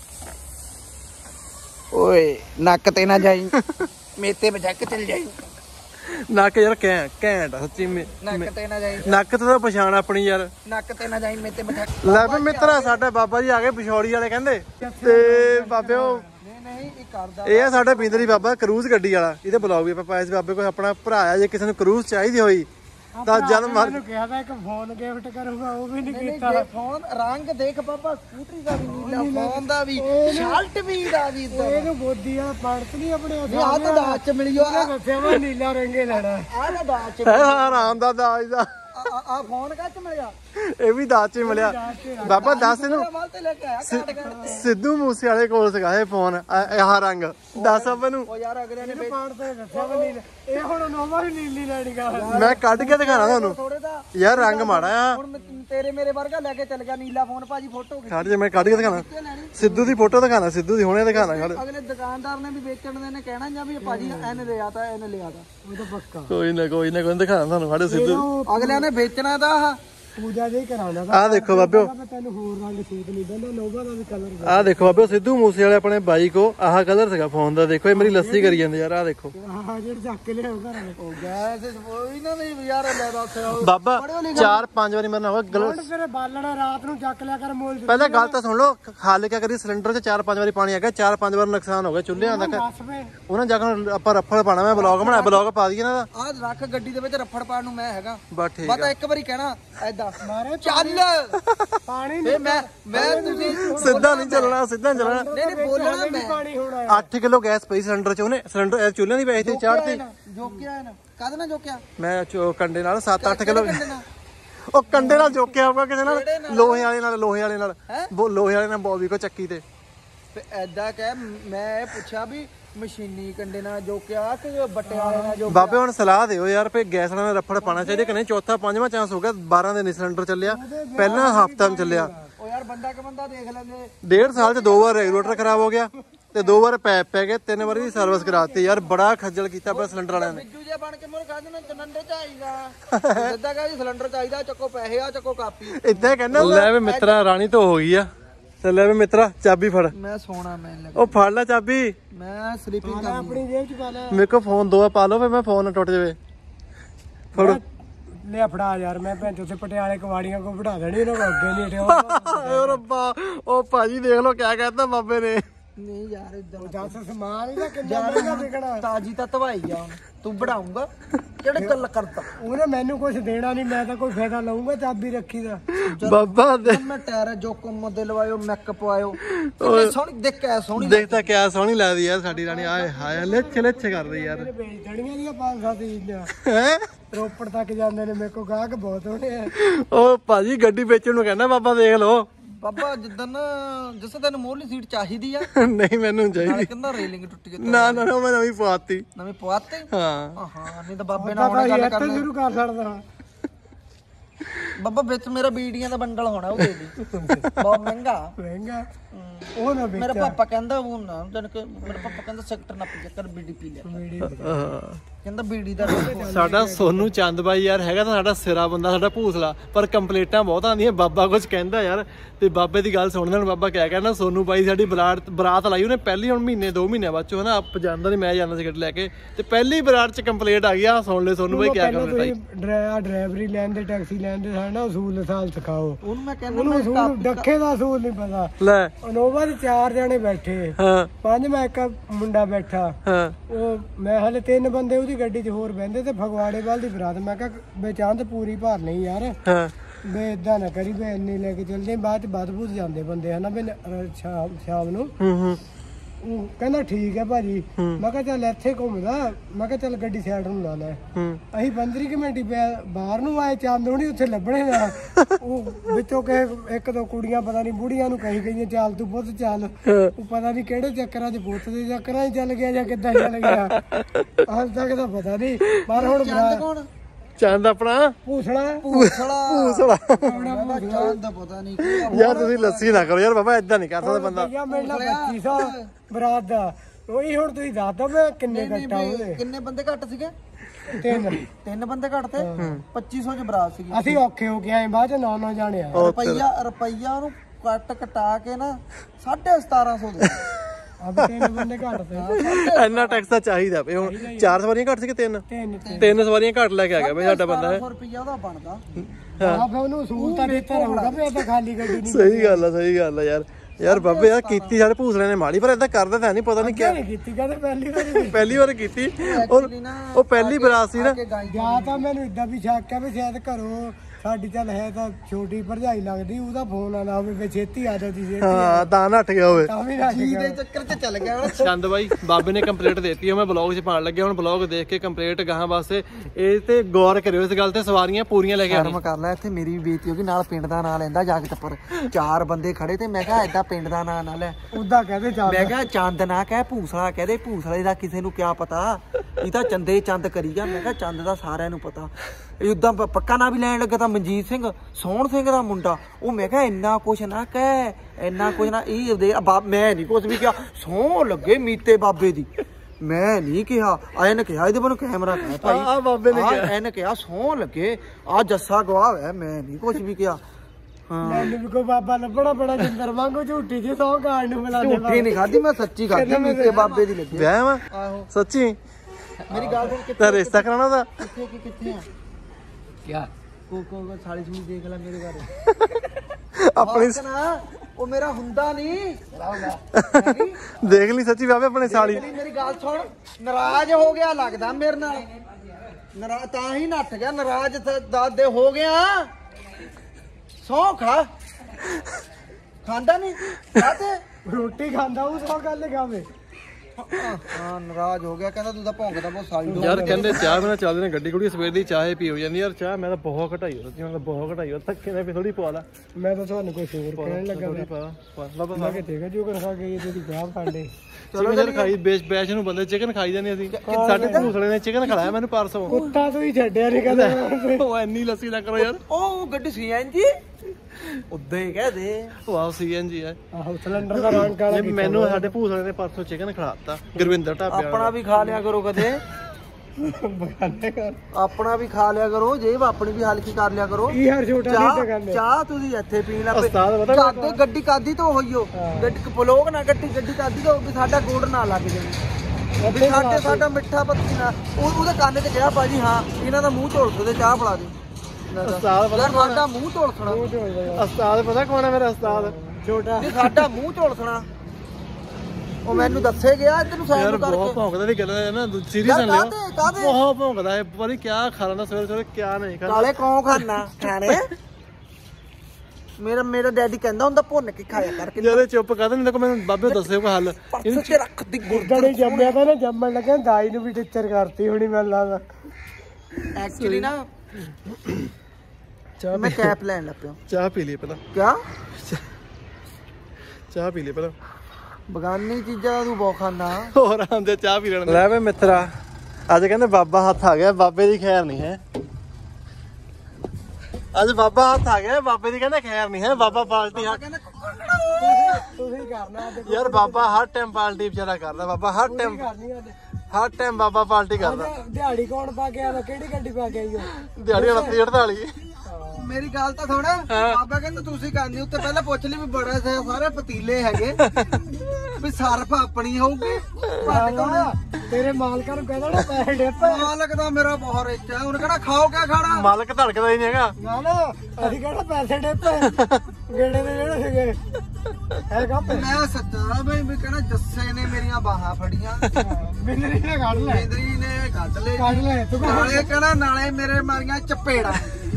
ਓਏ ਨੱਕ ਤੇ ਨਾ ਜਾਈ, ਮੇਤੇ ਵਜਾ ਕੇ ਚਲ ਜਾਈ। ਨੱਕ ਯਾਰ ਘੈਂਟ ਸੱਚੀ। ਨੱਕ ਤੇ ਨਾ ਜਾਈ, ਨੱਕ ਤੇ ਤਾਂ ਪਛਾਣ ਆਪਣੀ ਯਾਰ। ਨੱਕ ਤੇ ਨਾ ਜਾਈ, ਮੇਤੇ ਵਜਾ। ਲੈ ਵੀ ਮਿੱਤਰਾ, ਸਾਡੇ ਬਾਬਾ ਜੀ ਆ ਗਏ ਪਿਛੋੜੀ ਵਾਲੇ ਕਹਿੰਦੇ। ਤੇ ਬਾਬੇ ਉਹ ਇਹ ਆ ਸਾਡੇ ਪਿੰਦਰੀ ਬਾਬਾ ਕਰੂਜ਼ ਗੱਡੀ ਵਾਲਾ। ਇਹਦੇ ਬਲੌਗ ਵੀ ਆਪਾਂ ਪਾਇਆ ਸੀ। ਬਾਬੇ ਕੋਈ ਆਪਣਾ ਭਰਾ ਆ, ਜੇ ਕਿਸੇ ਨੂੰ ਕਰੂਜ਼ ਚਾਹੀਦੀ ਹੋਈ ਤਾਂ ਜਦ ਮੈਨੂੰ ਕਿਹਾ ਤਾਂ ਇੱਕ ਫੋਨ ਗਿਫਟ ਕਰੂਗਾ, ਉਹ ਵੀ ਨਹੀਂ ਕੀਤਾ। ਫੋਨ ਰੰਗ ਦੇਖ ਬਾਬਾ, ਸਕੂਟਰੀ ਦਾ ਵੀ ਨੀਲਾ, ਫੋਨ ਦਾ ਵੀ, ਸ਼ਰਟ ਵੀ ਦਾ ਵੀ। ਇਹਨੂੰ ਬੋਦੀ ਆ ਪੜਤ ਨਹੀਂ ਆਪਣੇ ਆ ਤਾਂ ਦਾਜ ਚ ਮਿਲਿਓ। ਦੱਸਿਆ ਵਾ ਨੀਲਾ ਰੰਗੇ ਲੈਣਾ। ਆ ਤਾਂ ਦਾਜ ਚ ਆਰਾਮ ਦਾ ਦਾਜ ਦਾ। ਆ ਫੋਨ ਕੱਚ ਮਿਲਿਆ, ਇਹ ਵੀ ਦਾਜ ਚ ਮਿਲਿਆ। ਬਾਬਾ ਦੱਸ ਇਹਨੂੰ, ਸਿੱਧੂ ਮੂਸੇ ਵਾਲੇ ਕੋਲ ਸੀਗਾ ਇਹ ਫੋਨ, ਆਹ ਰੰਗ। ਦੱਸ ਮੈਨੂੰ। ਉਹ ਯਾਰ ਅਗਲੇ ਨੇ ਦੱਸਿਆ ਵਾ ਨੀਲਾ, ਇਹ ਹੁਣ ਨੋਵਾ ਹੀ ਨੀਲੀ ਲੈਣੀ ਗਾ। ਮੈਂ ਕੱਢ ਕੇ ਦਿਖਾਣਾ ਤੁਹਾਨੂੰ ਯਾਰ, ਰੰਗ ਮਾੜਾ ਆ। ਹੁਣ ਤੇਰੇ ਮੇਰੇ ਵਰਗਾ ਲੈ ਕੇ ਚੱਲ ਗਿਆ ਨੀਲਾ ਫੋਨ ਭਾਜੀ, ਫੋਟੋ ਖੜ ਜੇ ਮੈਂ ਕੱਢ ਕੇ ਦਿਖਾਣਾ। ਸਿੱਧੂ ਦੀ ਫੋਟੋ ਦਿਖਾਣਾ, ਸਿੱਧੂ ਦੀ ਹੁਣੇ ਦਿਖਾਣਾ। ਅਗਲੇ ਦੁਕਾਨਦਾਰ ਨੇ ਵੀ ਵੇਚਣ ਦੇ ਨੇ ਕਹਿਣਾ ਜਾਂ ਵੀ ਭਾਜੀ ਇਹਨੇ ਲਿਆ ਤਾਂ ਇਹਨੇ ਲਿਆ ਤਾਂ, ਉਹ ਤਾਂ ਪੱਕਾ। ਕੋਈ ਨਾ ਕੋਈ ਦਿਖਾਣਾ ਤੁਹਾਨੂੰ ਸਾਡੇ ਸਿੱਧੂ। ਅਗਲਿਆਂ ਨੇ ਵੇਚਣਾ ਤਾਂ ਪੂਜਾ ਦੇ ਕਰਾਉਣਾ। ਆਹ ਦੇਖੋ ਬਾਬਿਓ, ਤੈਨੂੰ ਹੋਰ ਰੰਗ ਸੂਟ ਨਹੀਂ ਦਿੰਦਾ, ਨੋਵਾ ਦਾ ਵੀ ਕਲਰ। ਆਹ ਦੇਖੋ ਬਾਬਿਓ, ਸਿੱਧੂ ਮੂਸੇ ਵਾਲੇ ਆਪਣੇ ਬਾਈ ਕੋ ਆਹ ਕਲਰ ਸੀਗਾ ਫੋਨ ਦਾ। ਦੇਖੋ ਇਹ ਮੇਰੀ ਲੱਸੀ ਕਰੀ ਜਾਂਦੇ ਯਾਰ। ਆਹ ਦੇਖੋ ਜਿਹੜਾ ਚੱਕ ਕੇ ਲਿਆਉ ਘਰ ਹੋ ਗਿਆ ਕੋਈ ਨਾ ਨਹੀਂ ਯਾਰ। ਲੈ ਦੱਸ ਬਾਬਾ 4-5 ਵਾਰੀ ਮਰਨਾ ਹੋਗਾ ਗਲਤ। ਤੇਰੇ ਬਾਲਣਾ ਰਾਤ ਨੂੰ ਚੱਕ ਲਿਆ ਕਰ ਮੋਲ। ਪਹਿਲਾਂ ਗੱਲ ਤਾਂ ਸੁਣ ਲਓ, ਹਾਲ ਕਿਆ ਕਰੀ, ਸਿਲੰਡਰ 'ਚ 4-5 ਵਾਰੀ ਪਾਣੀ ਆ ਗਿਆ, 4-5 ਵਾਰ ਨੁਕਸਾਨ ਹੋ ਗਿਆ ਚੁੱਲ੍ਹਿਆਂ ਦਾ। ਉਹਨਾਂ ਜਾ ਕੇ ਆਪਾਂ ਰੱਫੜ ਪਾਣਾ। ਮੈਂ ਬਲੌਗ ਬਣਾਇਆ, ਬਲੌਗ ਪਾ ਦਈਏ ਨਾ। ਆਹ ਰੱਖ ਗੱਡੀ ਦੇ ਵਿੱਚ ਰੱਫੜ ਪਾਣ ਨੂੰ ਮੈਂ ਹੈਗਾ। ਬਸ ਠੀਕ ਆ। ਇੱਕ ਵਾਰੀ ਕਹਿਣਾ ਐਦਾਂ ਚੱਲ ਪਾਣੀ ਮੈਂ ਤੁਸੀਂ ਸਿੱਧਾ ਨਹੀਂ ਚੱਲਣਾ, ਸਿੱਧਾ ਚੱਲਣਾ। ਨਹੀਂ ਬੋਲਣਾ ਮੈਂ। 8 ਕਿਲੋ ਗੈਸ ਪਈ ਸਿਲੰਡਰ 'ਚ। ਉਹਨੇ ਸਿਲੰਡਰ ਚੁੱਲ੍ਹਿਆਂ ਦੀ ਪੈਸੇ ਤੇ ਚਾੜਤੀ। ਜੋਕਿਆ ਨਾ ਕਾਹਦੇ ਨਾਲ ਜੋਕਿਆ? ਮੈਂ ਕੰਡੇ ਨਾਲ 7-8 ਕਿਲੋ। ਉਹ ਕੰਡੇ ਨਾਲ ਜੋਕਿਆ ਹੋਊਗਾ ਕਿਸੇ ਨਾਲ, ਲੋਹੇ ਵਾਲੇ ਨਾਲ। ਲੋਹੇ ਵਾਲੇ ਨਾਲ ਬੋਬੀ ਕੋ ਚੱਕੀ ਤੇ ਐਦਾਂ ਕਹਿ। ਮੈਂ ਪੁੱਛਿਆ ਵੀ ਮਸ਼ੀਨੀ ਕੰਡੇ ਨਾਲ ਜੋਕਿਆ ਕਿ ਬੱਟੇ ਵਾਲੇ ਨਾਲ ਜੋਕਿਆ? ਬਾਬੇ ਹੁਣ ਸਲਾਹ ਦਿਓ ਯਾਰ, ਭਈ ਗੈਸ ਨਾਲ ਰੱਫੜ ਪਾਣਾ ਚਾਹੀਦਾ ਕਿ ਨਹੀਂ। ਚੌਥਾ 5ਵਾਂ ਚਾਂਸ ਹੋ ਗਿਆ। 12 ਦਿਨ ਸਿਲੰਡਰ ਚੱਲਿਆ, ਪਹਿਲਾਂ ਹਫ਼ਤਾ ਨੂੰ ਚੱਲਿਆ। ਉਹ ਯਾਰ ਬੰਦਾ ਕਿ ਬੰਦਾ ਦੇਖ ਲੈਂਦੇ। 1.5 ਸਾਲ 'ਚ 2 ਵਾਰ ਰੈਗੂਲੇਟਰ ਖਰਾਬ ਹੋ ਗਿਆ ਤੇ 2 ਵਾਰ ਪੈਪ ਪੈ ਗਏ, 3 ਵਾਰੀ ਦੀ ਸਰਵਿਸ ਕਰਾਤੀ ਯਾਰ। ਬੜਾ ਖੱਜਲ ਕੀਤਾ ਪਿਆ ਸਿਲੰਡਰ ਵਾਲਿਆਂ ਨੇ। ਬਿੱਜੂ ਜੇ ਬਣ ਕੇ ਮੋਰ ਕਾ ਦੇਣਾ ਸਿਲੰਡਰ ਚਾਹੀਦਾ, ਸਿੱਧਾ ਕਹਾ ਜੀ ਸਿਲੰਡਰ ਚਾਹੀਦਾ, ਚੱਕੋ ਪੈਸੇ ਆ, ਚੱਕੋ ਕਾਪੀ। ਇਦਾਂ ਕਹਿੰਦਾ। ਲੈ ਵੀ ਮਿੱਤਰਾ, ਰਾਣੀ ਤੋਂ ਹੋ ਗਈ ਆ। ਤੇ ਲੈ ਵੀ ਮਿੱਤਰਾ, ਚਾਬੀ ਫੜ। ਮੈਂ ਸੋਣਾ ਮੈਂ ਉਹ ਫੜ ਲੈ ਚਾਬੀ। ਮੈਂ ਸਲੀਪਿੰਗ ਕਰਨੀ ਆਪਣੀ ਜੇਬ 'ਚ ਪਾ ਲੈ। ਮੇਰੇ ਕੋਲ ਫੋਨ 2 ਪਾ ਲਓ, ਫੇ ਮੈਂ ਫੋਨ ਨਾ ਟੁੱਟ ਜਾਵੇ। ਫੜੋ ਲੈ ਫੜਾ ਯਾਰ। ਮੈਂ ਭੈਣ ਉੱਥੇ ਪਟਿਆਲੇ ਕਵਾੜੀਆਂ ਕੋ ਬਿਠਾ ਦੇਣੀ, ਇਹਨਾਂ ਕੋ ਅੱਗੇ ਨਹੀਂ ਹਟਿਆ। ਓ ਰੱਬਾ, ਉਹ ਭਾਜੀ ਦੇਖ ਲਓ ਕਿਆ ਕਹਿੰਦਾ ਬਾਬੇ ਨੇ। ਨਹੀਂ ਯਾਰ ਇਦਾਂ ਦੱਸ ਸਮਾਨ ਇਹਦਾ ਕਿੰਨਾ ਮਹਿੰਗਾ ਵਿਕਣਾ। ਤਾਜੀ ਤਾਂ ਧਵਾਈ ਆ, ਹੁਣ ਤੂੰ ਬਣਾਉਂਗਾ ਕਿਹੜੇ ਗੱਲ ਕਰਦਾ? ਉਹਨੇ ਮੈਨੂੰ ਕੁਝ ਦੇਣਾ ਨਹੀਂ, ਮੈਂ ਤਾਂ ਕੋਈ ਫਾਇਦਾ ਲਊਂਗਾ ਚਾਬੀ ਰੱਖੀ ਦਾ। ਬਾਬਾ ਦੇ ਮੈਂ ਟਾਇਰ ਜੋ ਕੁੰਮ ਦੇ ਲਵਾਇਓ, ਮੈਕਅਪ ਆਇਓ। ਸੋਹਣੀ ਦੇਖ ਕੇ ਸੋਹਣੀ ਦੇਖਦਾ ਕਿਆ ਸੋਹਣੀ ਲੱਗਦੀ ਯਾਰ ਸਾਡੀ ਰਾਣੀ। ਆਏ ਹਾਏ ਲੱਛੇ ਕਰਦੀ ਯਾਰ। ਵੇਚ ਦੇਣੀਆਂ ਦੀਆਂ 5-7 ਚੀਜ਼ਾਂ ਹੈ। ਰੋਪੜ ਤੱਕ ਜਾਂਦੇ ਨੇ, ਮੇਰੇ ਕੋ ਗਾਹਕ ਬਹੁਤ ਹੋਣੇ ਆ। ਉਹ ਭਾਜੀ ਗੱਡੀ ਵੇਚਣ ਨੂੰ ਕਹਿੰਦਾ ਬਾਬਾ, ਦੇਖ ਲਓ ਬਾਬਾ। ਜਿੱਦਣ ਜਿਸ ਤੈਨੂੰ ਮੋਰਲੀ ਸੀਟ ਚਾਹੀਦੀ ਆ। ਨਹੀਂ ਮੈਨੂੰ ਚਾਹੀਦੀ। ਕਹਿੰਦਾ ਰੇਲਿੰਗ ਟੁੱਟ ਗਈ। ਨਾ ਮੈਂ ਨਵੀਂ ਪਵਾਤੀ। ਨਵੀਂ ਪਵਾਤੀ? ਹਾਂ ਨਹੀਂ ਤਾਂ ਬਾਬੇ ਨਾਲ ਗੱਲ ਕਰਨੀ ਸ਼ੁਰੂ ਕਰ ਸਕਦਾ। ਬਾਬਾ ਵਿੱਚ ਮੇਰਾ ਬੀੜੀਆਂ ਦਾ ਬੰਡਲ ਹੋਣਾ, ਉਹ ਦੇ ਦੀ। ਬਹੁਤ ਮਹਿੰਗਾ ਉਹ ਨਾ। ਮੇਰਾ ਪਾਪਾ ਕਹਿੰਦਾ ਉਹ ਨਾ, ਮੇਰਾ ਪਾਪਾ ਕਹਿੰਦਾ ਸੈਕਟਰ ਨਾ ਪੀ ਕਰ, ਬੀੜੀ ਪੀ ਲਿਆ। ਕਹਿੰਦਾ ਬੀੜੀ ਦਾ ਸਾਡਾ ਸੋਨੂ ਚੰਦ ਬਾਈ ਯਾਰ ਹੈਗਾ ਤਾਂ ਸਾਡਾ ਸਿਰਾ ਬੰਦਾ, ਸਾਡਾ ਭੂਸਲਾ, ਪਰ ਕੰਪਲੇਂਟਾਂ ਬਹੁਤ ਆਉਂਦੀਆਂ। ਬਾਬਾ ਕੁਝ ਕਹਿੰਦਾ ਯਾਰ, ਤੇ ਬਾਬੇ ਦੀ ਗੱਲ ਸੁਣਦੇ ਹੁਣ ਬਾਬਾ ਕਿਆ ਕਹਿੰਦਾ। ਸੋਨੂ ਬਾਈ ਸਾਡੀ ਬਰਾਤ ਲਾਈ ਉਹਨੇ ਪਹਿਲੀ, ਹੁਣ ਮਹੀਨੇ 2 ਮਹੀਨਿਆਂ ਬਾਅਦ ਚੋਂ ਹਨਾ, ਆਪ ਜਾਂਦਾ ਨਹੀਂ, ਮੈਂ ਜਾਂਦਾ ਸੀ ਗੱਡੀ ਲੈ ਕੇ, ਤੇ ਪਹਿਲੀ ਬਰਾਤ ਚ ਕੰਪਲੇਂਟ ਆ ਗਈ। ਆ ਸੁਣ ਲੈ ਸੋਨੂ ਬਾਈ ਕਿਆ ਕੰਪਲੇਂਟ ਆਈ। ਡਰਾਈਵਰੀ ਲੈਣ ਦੇ, ਟੈਕਸੀ ਲੈਣ ਦੇ ਸਾਡਾ ਅਸੂਲ ਸਾਲ ਸਿਖਾਓ ਉਹਨੂੰ। ਮੈਂ ਕਹਿੰਦਾ ਡੱਖੇ ਦਾ ਅਸੂਲ ਨਹੀਂ ਪਤਾ। ਲੈ ਇਨੋਵਾ ਦੇ 4 ਜਣੇ ਬੈਠੇ, ਹਾਂ 5 ਮੈਂ ਇੱਕ ਮੁੰਡਾ ਬੈਠਾ, ਹਾਂ ਉਹ ਮੈਂ ਹਲੇ 3 ਬੰਦੇ ਉਹਦੀ ਗੱਡੀ 'ਚ ਹੋਰ ਬਹਿੰਦੇ ਤੇ ਫਗਵਾੜੇ ਵੱਲ ਦੀ ਬਰਾਤ। ਮੈਂ ਕਿਹਾ ਬੇ ਚੰਦ ਪੂਰੀ ਭਰ ਨਹੀਂ ਯਾਰ, ਹਾਂ ਬੇ ਏਦਾਂ ਨਾ ਕਰੀ, ਬੇ ਇੰਨੀ ਲੈ ਕੇ ਚੱਲਦੇ ਬਾਅਦ 'ਚ ਬਦਬੂਦ ਜਾਂਦੇ ਬੰਦੇ ਹਨਾ ਬੇ ਸ਼ਾਮ ਨੂੰ। ਉਹ ਕਹਿੰਦਾ ਠੀਕ ਹੈ ਭਾਜੀ। ਮੈਂ ਕਿਹਾ ਚੱਲ ਇੱਥੇ ਘੁੰਮਦਾ, ਮੈਂ ਕਿਹਾ ਚੱਲ ਗੱਡੀ ਸਾਈਡ ਨੂੰ ਲਾ ਲੈ। ਅਸੀਂ 15 ਮਿੰਟ ਬਾਹਰ ਨੂੰ ਆਏ, ਚੰਦ ਹੋਣੀ ਉੱਥੇ ਲੱਭਣੇ ਨਾ। ਉਹ ਵਿੱਚੋਂ ਕਹੇ 1-2 ਕੁੜੀਆਂ ਪਤਾ ਨਹੀਂ ਬੁੜੀਆਂ ਨੂੰ ਕਹੀ ਗਈਆਂ ਚੱਲ ਤੂੰ ਪੁੱਤ ਚੱਲ। ਉਹ ਪਤਾ ਨਹੀਂ ਕਿਹੜੇ ਚੱਕਰਾਂ 'ਚ ਪੁੱਤ ਦੇ ਚੱਕਰਾਂ 'ਚ ਚੱਲ ਗਿਆ ਜਾਂ ਕਿੱਦਾਂ ਚੱਲ ਗਿਆ, ਅੱਜ ਤੱਕ ਤਾਂ ਪਤਾ ਨਹੀਂ। ਪਰ ਹੁਣ ਕੌਣ ਚੰਦ ਆਪਣਾ ਭੂਸਲਾ ਚੰਦ ਦਾ ਪਤਾ ਨਹੀਂ ਯਾਰ। ਤੁਸੀਂ ਲੱਸੀ ਨਾ ਕਰੋ ਯਾਰ ਬਾਬਾ, ਏਦਾਂ ਨਹੀਂ ਕਰ ਸਕਦਾ ਬੰਦਾ। ਮਿਲਣਾ 2500 ਬਰਾਤ ਦਾ। ਉਹੀ ਹੁਣ ਤੁਸੀਂ ਦੱਸ ਦੋ ਮੈਂ ਕਿੰਨੇ ਘੱਟਾ ਉਹਦੇ। ਕਿੰਨੇ ਬੰਦੇ ਘੱਟ ਸੀਗੇ? 3 ਬੰਦੇ ਘੱਟ ਤੇ 2500 ਚ ਬਰਾਤ ਸੀਗੀ। ਅਸੀਂ ਔਖੇ ਹੋ ਕੇ ਆਏ, ਬਾਅਦ ਚ 9 ਜਾਣੇ ਆ। ਰੁਪਈਆ ਉਹਨੂੰ ਕਟਾ ਕੇ ਨਾ 1750 ਦੇ। ਅਬ 3 ਬੰਦੇ ਘੱਟ ਤੇ ਇੰਨਾ ਟੈਕਸ ਤਾਂ ਚਾਹੀਦਾ ਬਈ। ਹੁਣ 4 ਸਵਾਰੀਆਂ ਘੱਟ ਸੀ ਕਿ 3 ਸਵਾਰੀਆਂ ਘੱਟ ਲੈ ਕੇ ਆ ਗਿਆ ਬਈ ਸਾਡਾ ਬੰਦਾ। 1700 ਰੁਪਈਆ ਉਹਦਾ ਬਣਦਾ। ਹਾਂ ਫੇ ਉਹਨੂੰ ਸਹੂਲਤਾਂ ਦਿੱਤਾ ਰਹੂਗਾ ਵੀ ਇਹ ਤਾਂ ਖਾਲੀ ਗੱਡੀ ਨਹੀਂ। ਸਹੀ ਗੱਲ ਆ ਯਾਰ। ਯਾਰ ਬਾਬੇ ਯਾਰ ਕੀਤੀ ਸਾਡੇ ਭੂਸਲੇ ਨੇ ਮਾੜੀ, ਪਰ ਏਦਾਂ ਕਰਦਾ ਤਾਂ ਨਹੀਂ, ਪਤਾ ਨਹੀਂ ਕਿਆ ਕੀਤੀ। ਕਹਿੰਦੇ ਪਹਿਲੀ ਵਾਰ ਕੀਤੀ। ਉਹ ਪਹਿਲੀ ਬਰਾਤ ਸੀ ਨਾ। ਜਾਂ ਤਾਂ ਮੈਨੂੰ ਇਦਾਂ ਵੀ ਸ਼ੱਕ ਹੈ ਵੀ ਸ਼ਾਇਦ ਘਰੋਂ ਸਾਡੀ ਚੱਲ ਹੈ ਤਾਂ ਛੋਟੀ ਭਰਜਾਈ ਲੱਗਦੀ, ਉਹਦਾ ਫੋਨ ਆਣਾ ਹੋਵੇ ਵੀ ਛੇਤੀ ਆ ਜਾਂਦੀ ਸੀ। ਹਾਂ ਤਾਂ ਨੱਠ ਗਿਆ ਹੋਵੇ, ਤਾਂ ਵੀ ਨੱਠ ਗਿਆ। ਦੇ ਚੱਕਰ 'ਚ ਚੱਲ ਗਿਆ ਚੰਦ ਬਾਈ। ਬਾਬੇ ਨੇ ਕੰਪਲੇਂਟ ਦੇਤੀ, ਮੈਂ ਬਲੌਗ 'ਚ ਪਾਉਣ ਲੱਗਿਆ। ਹੁਣ ਬਲੌਗ ਦੇਖ ਕੇ ਕੰਪਲੇਂਟ ਗਾਹਾਂ ਵਾਸਤੇ ਇਹ ਤੇ ਗੌਰ ਕਰਿਓ ਇਸ ਗੱਲ ਤੇ, ਸਵਾਰੀਆਂ ਪੂਰੀਆਂ ਲੈ ਕੇ ਆਉਣੀ। ਕਰ ਲੈ, ਇੱਥੇ ਮੇਰੀ ਵੀ ਬੇਇੱਜ਼ਤੀ ਹੋਗੀ। ਨਾਲ ਪਿੰਡ ਦਾ ਨਾਂ ਲੈਂਦਾ ਜਾ ਕੇ ਟੱਪਰ, 4 ਬੰਦੇ ਖੜੇ ਤੇ ਮੈਂ ਕਿਹਾ ਏਦਾਂ ਪਿੰਡ ਦਾ ਨਾਂ ਨਾ ਲੈ। ਉਦਾਂ ਕਹਿੰਦੇ ਚੱਲ, ਮੈਂ ਕਿਹਾ ਚੰਦ ਨਾ ਕਹਿ, ਭੂਸਲਾ ਕਹਦੇ। ਭੂਸਲੇ ਦਾ ਕਿਸੇ ਨੂੰ ਕਿਆ ਪਤਾ, ਇਹ ਤਾਂ ਚੰਦੇ ਚੰਦ ਕਰੀ ਗਿਆ। ਮੈਂ ਕਿਹਾ ਚੰਦ ਦਾ ਸਾਰਿਆਂ ਨੂੰ ਪਤਾ। ਉਦਾਂ ਪੱਕਾ ਨਾਂ ਵੀ ਲੈਣ ਲੱਗਾ ਤਾਂ ਮਨਜੀਤ ਸਿੰਘ, ਸੋਹਣ ਸਿੰਘ ਦਾ ਮੁੰਡਾ। ਉਹ ਮੈਂ ਕਿਹਾ ਇੰਨਾ ਕੁਛ ਨਾ ਕਹਿ, ਇੰਨਾ ਕੁਛ ਨਾ। ਇਹ ਮੈਂ ਨਹੀਂ ਕੁਛ ਵੀ ਕਿਹਾ। ਸਹੁੰ ਲੱਗੇ ਮੀਤੇ ਬਾਬੇ ਦੀ, ਮੈਂ ਨਹੀਂ ਕਿਹਾ। ਇਹਨੇ ਕਿਹਾ ਇਹਦੇ ਵੱਲੋਂ ਕੈਮਰਾ ਕਹਿ ਭਾਈ, ਆ ਬਾਬੇ ਨੇ ਕਿਹਾ। ਇਹਨੇ ਕਿਹਾ ਸਹੁੰ ਲੱਗੇ, ਆ ਜੱਸਾ ਗਵਾਹ ਹੈ। ਮੈਂ ਨਹੀਂ ਕੁਛ ਵੀ ਕਿਹਾ। ਮੈਨੂੰ ਵੀ ਕੋਈ ਬਾਬਾ ਲੱਭਣਾ ਬੜਾ ਜਿੰਦਰ ਵਾਂਗੂ ਝੂਠੀ ਜੀ ਸੌ ਗਾਣ ਨੂੰ ਮਿਲਾਉਂਦੇ। ਝੂਠੀ ਨਹੀਂ ਖਾਦੀ ਮੈਂ, ਸੱਚੀ ਖਾਦੀ। ਮੀਤੇ ਬਾਬੇ ਦੀ ਲੱਗੀ ਵਿਆਹ ਵਾ ਆਹੋ ਸੱਚੀ। ਮੇਰੀ ਗੱਲ ਸੁਣ, ਤਾਂ ਰਿਸ਼ਤਾ ਕਰਾਉਣਾ ਉਹਦਾ ਕਿੱਥੇ ਆ ਕਿਆ ਕੋ ਸਾਲੀ ਸੁਣੀ ਦੇਖ ਲੈ ਮੇਰੇ ਬਾਰੇ ਆਪਣੀ। ਉਹ ਮੇਰਾ ਹੁੰਦਾ ਨਹੀਂ। ਦੇਖ ਲਈ ਸੱਚੀ ਬਾਬੇ ਆਪਣੇ ਸਾਲੀ। ਮੇਰੀ ਗੱਲ ਸੁਣ, ਨਾਰਾਜ਼ ਹੋ ਗਿਆ ਲੱਗਦਾ ਮੇਰੇ ਨਾਲ। ਨਾਰਾਜ਼ ਤਾਂ ਹੀ ਨੱਠ ਗਿਆ, ਨਾਰਾਜ਼ ਦਾਦੇ ਹੋ ਗਿਆ। ਸੌ ਖਾਂਦਾ ਨਹੀਂ ਖਾਤੇ ਰੋਟੀ ਖਾਂਦਾ ਉਹ ਸੌ ਗੱਲ ਖਾਵੇ। ਹਾਂ ਨਾਰਾਜ਼ ਹੋ ਗਿਆ, ਕਹਿੰਦਾ ਤੂੰ ਤਾਂ ਭੌਂਕਦਾ ਬਹੁਤ ਸਾਲੀ। ਯਾਰ ਕਹਿੰਦੇ ਚਾਹ ਬਿਨਾ ਚੱਲਦੇ ਨੇ, ਗੱਡੀ ਗੁੱਡੀ ਸਵੇਰ ਦੀ ਚਾਹ ਪੀ ਹੋ ਜਾਂਦੀ ਯਾਰ। ਚਾਹ ਮੈਂ ਤਾਂ ਬਹੁਤ ਘਟਾਈ ਸੱਚੀ, ਮੈਂ ਤਾਂ ਬਹੁਤ ਘਟਾਈ। ਧੱਕੇ ਨਾਲ ਵੀ ਥੋੜੀ ਪਵਾ ਲਾ। ਮੈਂ ਤਾਂ ਤੁਹਾਨੂੰ ਕੋਈ ਹੋਰ ਕਹਿਣ ਲੱਗਾ ਮੈਂ ਕਿ ਦੇਖਾ ਜੋ ਕਰ ਖਾ ਗਈ ਇਹਦੀ ਵਿਆਹ ਫਾਂਡੇ। ਚਲੋ ਯਾਰ ਖਾਈ ਬੈਸ਼ ਨੂੰ ਬੰਦੇ ਚਿਕਨ ਖਾਈ ਜਾਂਦੇ ਅਸੀਂ। ਸਾਡੇ ਭੂਸਲੇ ਨੇ ਚਿਕਨ ਖਿਲਾਇਆ ਮੈਨੂੰ ਪਰਸੋਂ। ਕੁੱਤਾ ਤੋਂ ਹੀ ਛੱਡਿਆ ਨਹੀਂ ਕਦੇ। ਉਹ ਇੰਨੀ ਲੱਸੀ ਨਾ ਕਰੋ ਯਾਰ। ਉਹ ਗੱਡੀ ਸੀਐਨਜੀ ਉਦਾਂ ਹੀ ਕਹਿ ਦੇ। ਵਾਹ ਸੀਐਨਜੀ ਹੈ। ਆਹੋ ਸਿਲੰਡਰ ਦਾ ਰੰਗ ਕਾਲਾ। ਮੈਨੂੰ ਸਾਡੇ ਭੂਸਲੇ ਨੇ ਪਰਸੋਂ ਚਿਕਨ ਖਿਲਾਤਾ ਗੁਰਵਿੰਦਰ ਢਾਬੇ। ਆਪਣਾ ਵੀ ਖਾ ਲਿਆ ਕਰੋ ਕਦੇ, ਆਪਣਾ ਵੀ ਖਾ ਲਿਆ ਕਰੋ, ਜੇਬ ਆਪਣੀ ਵੀ ਹਲਕੀ ਕਰ ਲਿਆ ਕਰੋ। ਕੀ ਹਰ ਛੋਟਾ ਨਹੀਂ ਤਾਂ ਗੱਲ। ਚਾਹ ਤੁਸੀਂ ਇੱਥੇ ਪੀਣ ਲੱਗ ਗੱਡੀ ਕਾਦੀ ਤੋਂ ਹੋਈਓ। ਗੱਡੀ ਬਲੋਗ ਨਾ ਗੱਡੀ ਕਾਦੀ ਤੋਂ ਵੀ ਸਾਡਾ ਗੋੜ ਨਾ ਲੱਗ ਜਾਵੇ। ਸਾਡਾ ਮਿੱਠਾ ਪੱਤੀ ਨਾ ਉਹਦੇ ਕੰਨ 'ਚ ਕਿਹਾ ਭਾਜੀ ਹਾਂ ਇਹਨਾਂ ਦਾ ਮੂੰਹ ਝੋਲ ਦੇ ਚਾਹ ਪਿਲਾ ਦੇ। ਉਸਤਾਦ ਪਤਾ ਸਾਡਾ ਮੂੰਹ ਝੋਲਸਣਾ। ਉਸਤਾਦ ਪਤਾ ਕੌਣ ਹੈ ਮੇਰਾ ਉਸਤਾਦ? ਛੋਟਾ ਸਾਡਾ ਮੂੰਹ ਝੋਲਸਣਾ। ਉਹ ਮੈਨੂੰ ਦੱਸੇ ਗਿਆ ਤੈਨੂੰ ਸਾਈਡ ਕਰਕੇ। ਬਹੁਤ ਭੌਂਕਦਾ ਦੀ ਗੱਲ ਹੈ ਨਾ, ਸੀਰੀਅਸ ਨਾ ਲਿਓ। ਬਹੁਤ ਭੌਂਕਦਾ ਹੈ, ਪਤਾ ਨਹੀਂ ਕਿਆ ਖਾਣਾ ਸਵੇਰੇ ਸਵੇਰੇ ਕਿਆ ਨਹੀਂ ਖਾਣਾ। ਕਾਲੇ ਕੌਂ ਖਾਣਾ ਖਾਣੇ। ਮੇਰਾ ਡੈਡੀ ਕਹਿੰਦਾ ਹੁੰਦਾ ਭੁੰਨ ਕੇ ਖਾਇਆ ਕਰਕੇ। ਜਦੋਂ ਚੁੱਪ ਕਰ ਦਿੰਦੇ ਕੋ ਮੈਨੂੰ ਬਾਬੇ ਦੱਸਿਓ ਕੋਈ ਹੱਲ। ਇਹਨੂੰ ਤੇ ਰੱਖ ਦੀ ਗੁਰਦਾ ਨਹੀਂ ਜੰਮਿਆ ਤਾਂ ਨਾ, ਜੰਮਣ ਲੱਗਿਆ ਦਾਈ ਨੂੰ ਵੀ ਟੀਚਰ ਕਰਤੀ ਹੋਣੀ ਮੈਨੂੰ ਲੱਗਦਾ। ਐਕਚੁਅਲੀ ਨਾ ਮੈਂ ਕੈਪ ਲੈਣ ਲੱਗ ਪਿਆ। ਚਾਹ ਪੀ ਲਈ ਪਹਿਲਾਂ। ਕਿਆ ਚਾਹ ਪੀ ਲਈ ਪਹਿਲਾਂ। ਬਗਾਨੀ ਚੀਜ਼ਾਂ ਤੂੰ ਬਹੁਤ ਖਾਂਦਾ। ਹੋਰ ਆਂਦੇ ਚਾਹ ਪੀ ਲੈਣ। ਲੈ ਵੇ ਮਿੱਤਰਾ, ਅੱਜ ਕਹਿੰਦੇ ਬਾਬਾ ਹੱਥ ਆ ਗਿਆ। ਬਾਬੇ ਦੀ ਖੈਰ ਨਹੀਂ ਹੈ ਅੱਜ। ਬਾਬਾ ਹੱਥ ਆ ਗਿਆ, ਬਾਬੇ ਦੀ ਕਹਿੰਦੇ ਖੈਰ ਨਹੀਂ ਹੈ। ਬਾਬਾ ਪਾਲਟੀ ਤੁਸੀਂ ਕਰਨਾ ਯਾਰ। ਬਾਬਾ ਹਰ ਟਾਈਮ ਪਾਲਟੀ ਵਿਚਾਰਾ ਕਰਦਾ। ਬਾਬਾ ਹਰ ਟਾਈਮ ਕਰਨੀ ਅੱਜ। ਹਰ ਟਾਈਮ ਬਾਬਾ ਪਾਰਟੀ ਕਰਦਾ। ਦਿਹਾੜੀ ਕੌਣ ਪਾ ਕੇ ਆਇਆ? ਕਿਹੜੀ ਗੱਡੀ ਪਾ ਕੇ ਆਈ ਹੋ? ਦਿਹਾੜੀ 29 48। ਮੇਰੀ ਗੱਲ ਤਾਂ ਥੋੜਾ ਬਾਬਾ ਕਹਿੰਦਾ ਤੁਸੀਂ ਕਰਨੀ ਉੱਤੇ ਪਹਿਲਾਂ ਪੁੱਛ ਲਈ ਵੀ ਬੜਾ ਸਾਰੇ ਪਤੀਲੇ ਹੈਗੇ ਵੀ ਸਰਫ ਆਪਣੀ ਹੋਊਗੀ। ਤੇਰੇ ਮਾਲਕਾਂ ਨੂੰ ਕਹਿੰਦਾ ਨਾ ਪੈਸੇ ਡੇਪੇ। ਮਾਲਕ ਦਾ ਮੇਰਾ ਬਹੁਤ ਰਿਚ ਹੈ, ਉਹਨੇ ਕਹਿਣਾ ਖਾਓ ਕਿਆ ਖਾਣਾ। ਮਾਲਕ ਧੜਕਦਾ ਹੀ ਨਹੀਂ ਹੈਗਾ ਨਾ ਅਸੀਂ ਕਹਿੰਦਾ ਪੈਸੇ ਡੇਪੇ ਗੇੜੇ ਦੇ ਜਿਹੜੇ ਸੀਗੇ ਹੈਗਾ। ਮੈਂ ਸੱਚਾ ਵੀ ਕਹਿਣਾ ਜੱਸੇ ਨੇ ਮੇਰੀਆਂ ਬਾਹਾਂ ਫੜੀਆਂ, ਬਿੰਦਰੀ ਨੇ ਕੱਢ ਲੈ, ਬਿੰਦਰੀ ਨੇ ਕੱਢ ਲੈ ਤੂੰ ਨਾਲੇ ਕਹਿਣਾ ਨਾਲੇ ਮੇਰੇ ਮਾਰੀਆਂ ਚਪੇੜਾ।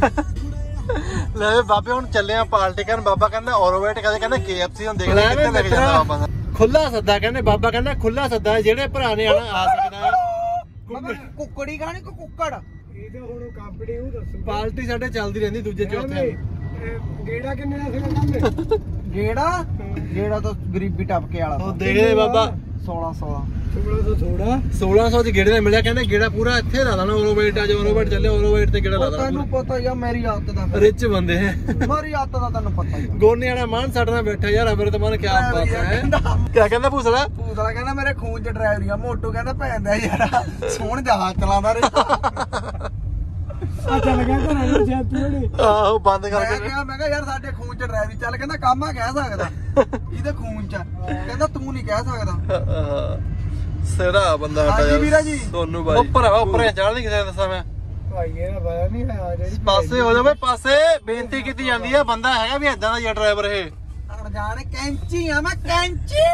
ਲੈ ਬਾਬੇ ਹੁਣ ਚੱਲੇ ਆ ਪਾਰਟੀ ਕਰਨ। ਬਾਬਾ ਕਹਿੰਦਾ ਔਰੋਵੇਟ ਕਦੇ ਕਹਿੰਦਾ KFC ਹੁਣ ਦੇਖਦੇ ਕਿੱਥੇ ਲੈ ਕੇ ਜਾਂਦਾ ਬਾਬਾ। ਖੁੱਲਾ ਸੱਦਾ ਕਹਿੰਦੇ ਬਾਬਾ ਕਹਿੰਦਾ ਖੁੱਲਾ ਸੱਦਾ ਜਿਹੜੇ ਭਰਾ ਨੇ ਆਣਾ ਆ ਸਕਦਾ। ਬਾਬਾ ਕੁੱਕੜੀ ਖਾਣੀ ਕੋ ਕੁੱਕੜ? ਇਹ ਤਾਂ ਹੁਣ ਕੰਪਨੀ ਉਹ ਦੱਸੂ। ਪਾਰਟੀ ਸਾਡੇ ਚੱਲਦੀ ਰਹਿੰਦੀ ਦੂਜੇ ਚੌਥੇ। ਗੇੜਾ ਕਿੰਨੇ ਦਾ ਸੀਗਾ ਕੰਮ? ਗੇੜਾ ਤਾਂ ਗਰੀਬੀ ਟੱਪਕੇ ਵਾਲਾ ਉਹ ਦੇਖਦੇ ਬਾਬਾ 1600 ਥੋੜਾ 1600 ਚ ਗੇੜੇ ਦਾ ਮਿਲਿਆ। ਕਹਿੰਦੇ ਗੇੜਾ ਪੂਰਾ ਇੱਥੇ ਲਾ ਦੇਣਾ ਔਰੋਵੇਟ ਆ। ਜੋ ਔਰੋਵੇਟ ਚੱਲੇ ਔਰੋਵੇਟ ਤੇ ਗੇੜਾ ਲਾ ਦੇਣਾ। ਤੈਨੂੰ ਪਤਾ ਯਾ ਮੇਰੀ ਆਦਤ ਦਾ, ਰਿਚ ਬੰਦੇ ਹੈ ਮੇਰੀ ਆਦਤ ਦਾ ਤੈਨੂੰ ਪਤਾ ਹੀ। ਗੋਨੇ ਵਾਲਾ ਮਾਨ ਸਾਡੇ ਨਾਲ ਬੈਠਾ ਯਾਰ ਅਮਰ ਤੇ ਮਨ ਕਿਆ ਬਾਤ ਹੈ। ਕਿਆ ਕਹਿੰਦਾ ਭੂਸੜਾ? ਭੂਸੜਾ ਕਹਿੰਦਾ ਮੇਰੇ ਖੂਨ ਚ ਡਰਾਈਵਰੀ ਆ। ਮੋਟੂ ਕਹਿੰਦਾ ਭੈਣ ਦਾ ਯਾਰ ਸੋਹਣ ਜਹਾਜ਼ ਚਲਾਉਂਦਾ ਰਿਹਾ। ਆ ਚੱਲ ਗਿਆ ਘਰਾਂ ਨੂੰ ਜੈਪੀ ਹੋਣੀ। ਆਹੋ ਬੰਦ ਕਰਕੇ ਮੈਂ ਕਿਹਾ ਯਾਰ ਸਾਡੇ ਖੂਨ ਚ ਡਰਾਈਵਰੀ ਚੱਲ। ਕਹਿੰਦਾ ਕੰਮ ਆ ਕਹਿ ਸਕਦਾ ਇਹਦੇ ਖੂਨ ਚ। ਕਹਿੰਦਾ ਤੂੰ ਨਹੀਂ ਕਹਿ ਸਕਦਾ। ਸਿਰਾ ਬੰਦਾ ਸਾਡਾ ਹਾਂਜੀ ਵੀਰਾ ਜੀ। ਸੋਨੂ ਬਾਈ ਉਹ ਭਰਾਵਾ ਉੱਪਰ ਚੜ੍ਹ ਨਹੀਂ ਕਿਸੇ ਦੱਸਾਂ ਮੈਂ। ਭਾਈ ਇਹਦਾ ਪਤਾ ਨਹੀਂ ਆ ਜਿਹੜੀ ਪਾਸੇ ਹੋ ਜਾਵੇ ਪਾਸੇ। ਬੇਨਤੀ ਕੀਤੀ ਜਾਂਦੀ ਆ। ਬੰਦਾ ਹੈਗਾ ਵੀ ਏਦਾਂ ਦਾ ਯਾਰ ਡਰਾਈਵਰ ਇਹ। ਅਣਜਾਣ ਕੈਂਚੀ ਆ ਮੈਂ ਕੈਂਚੀ।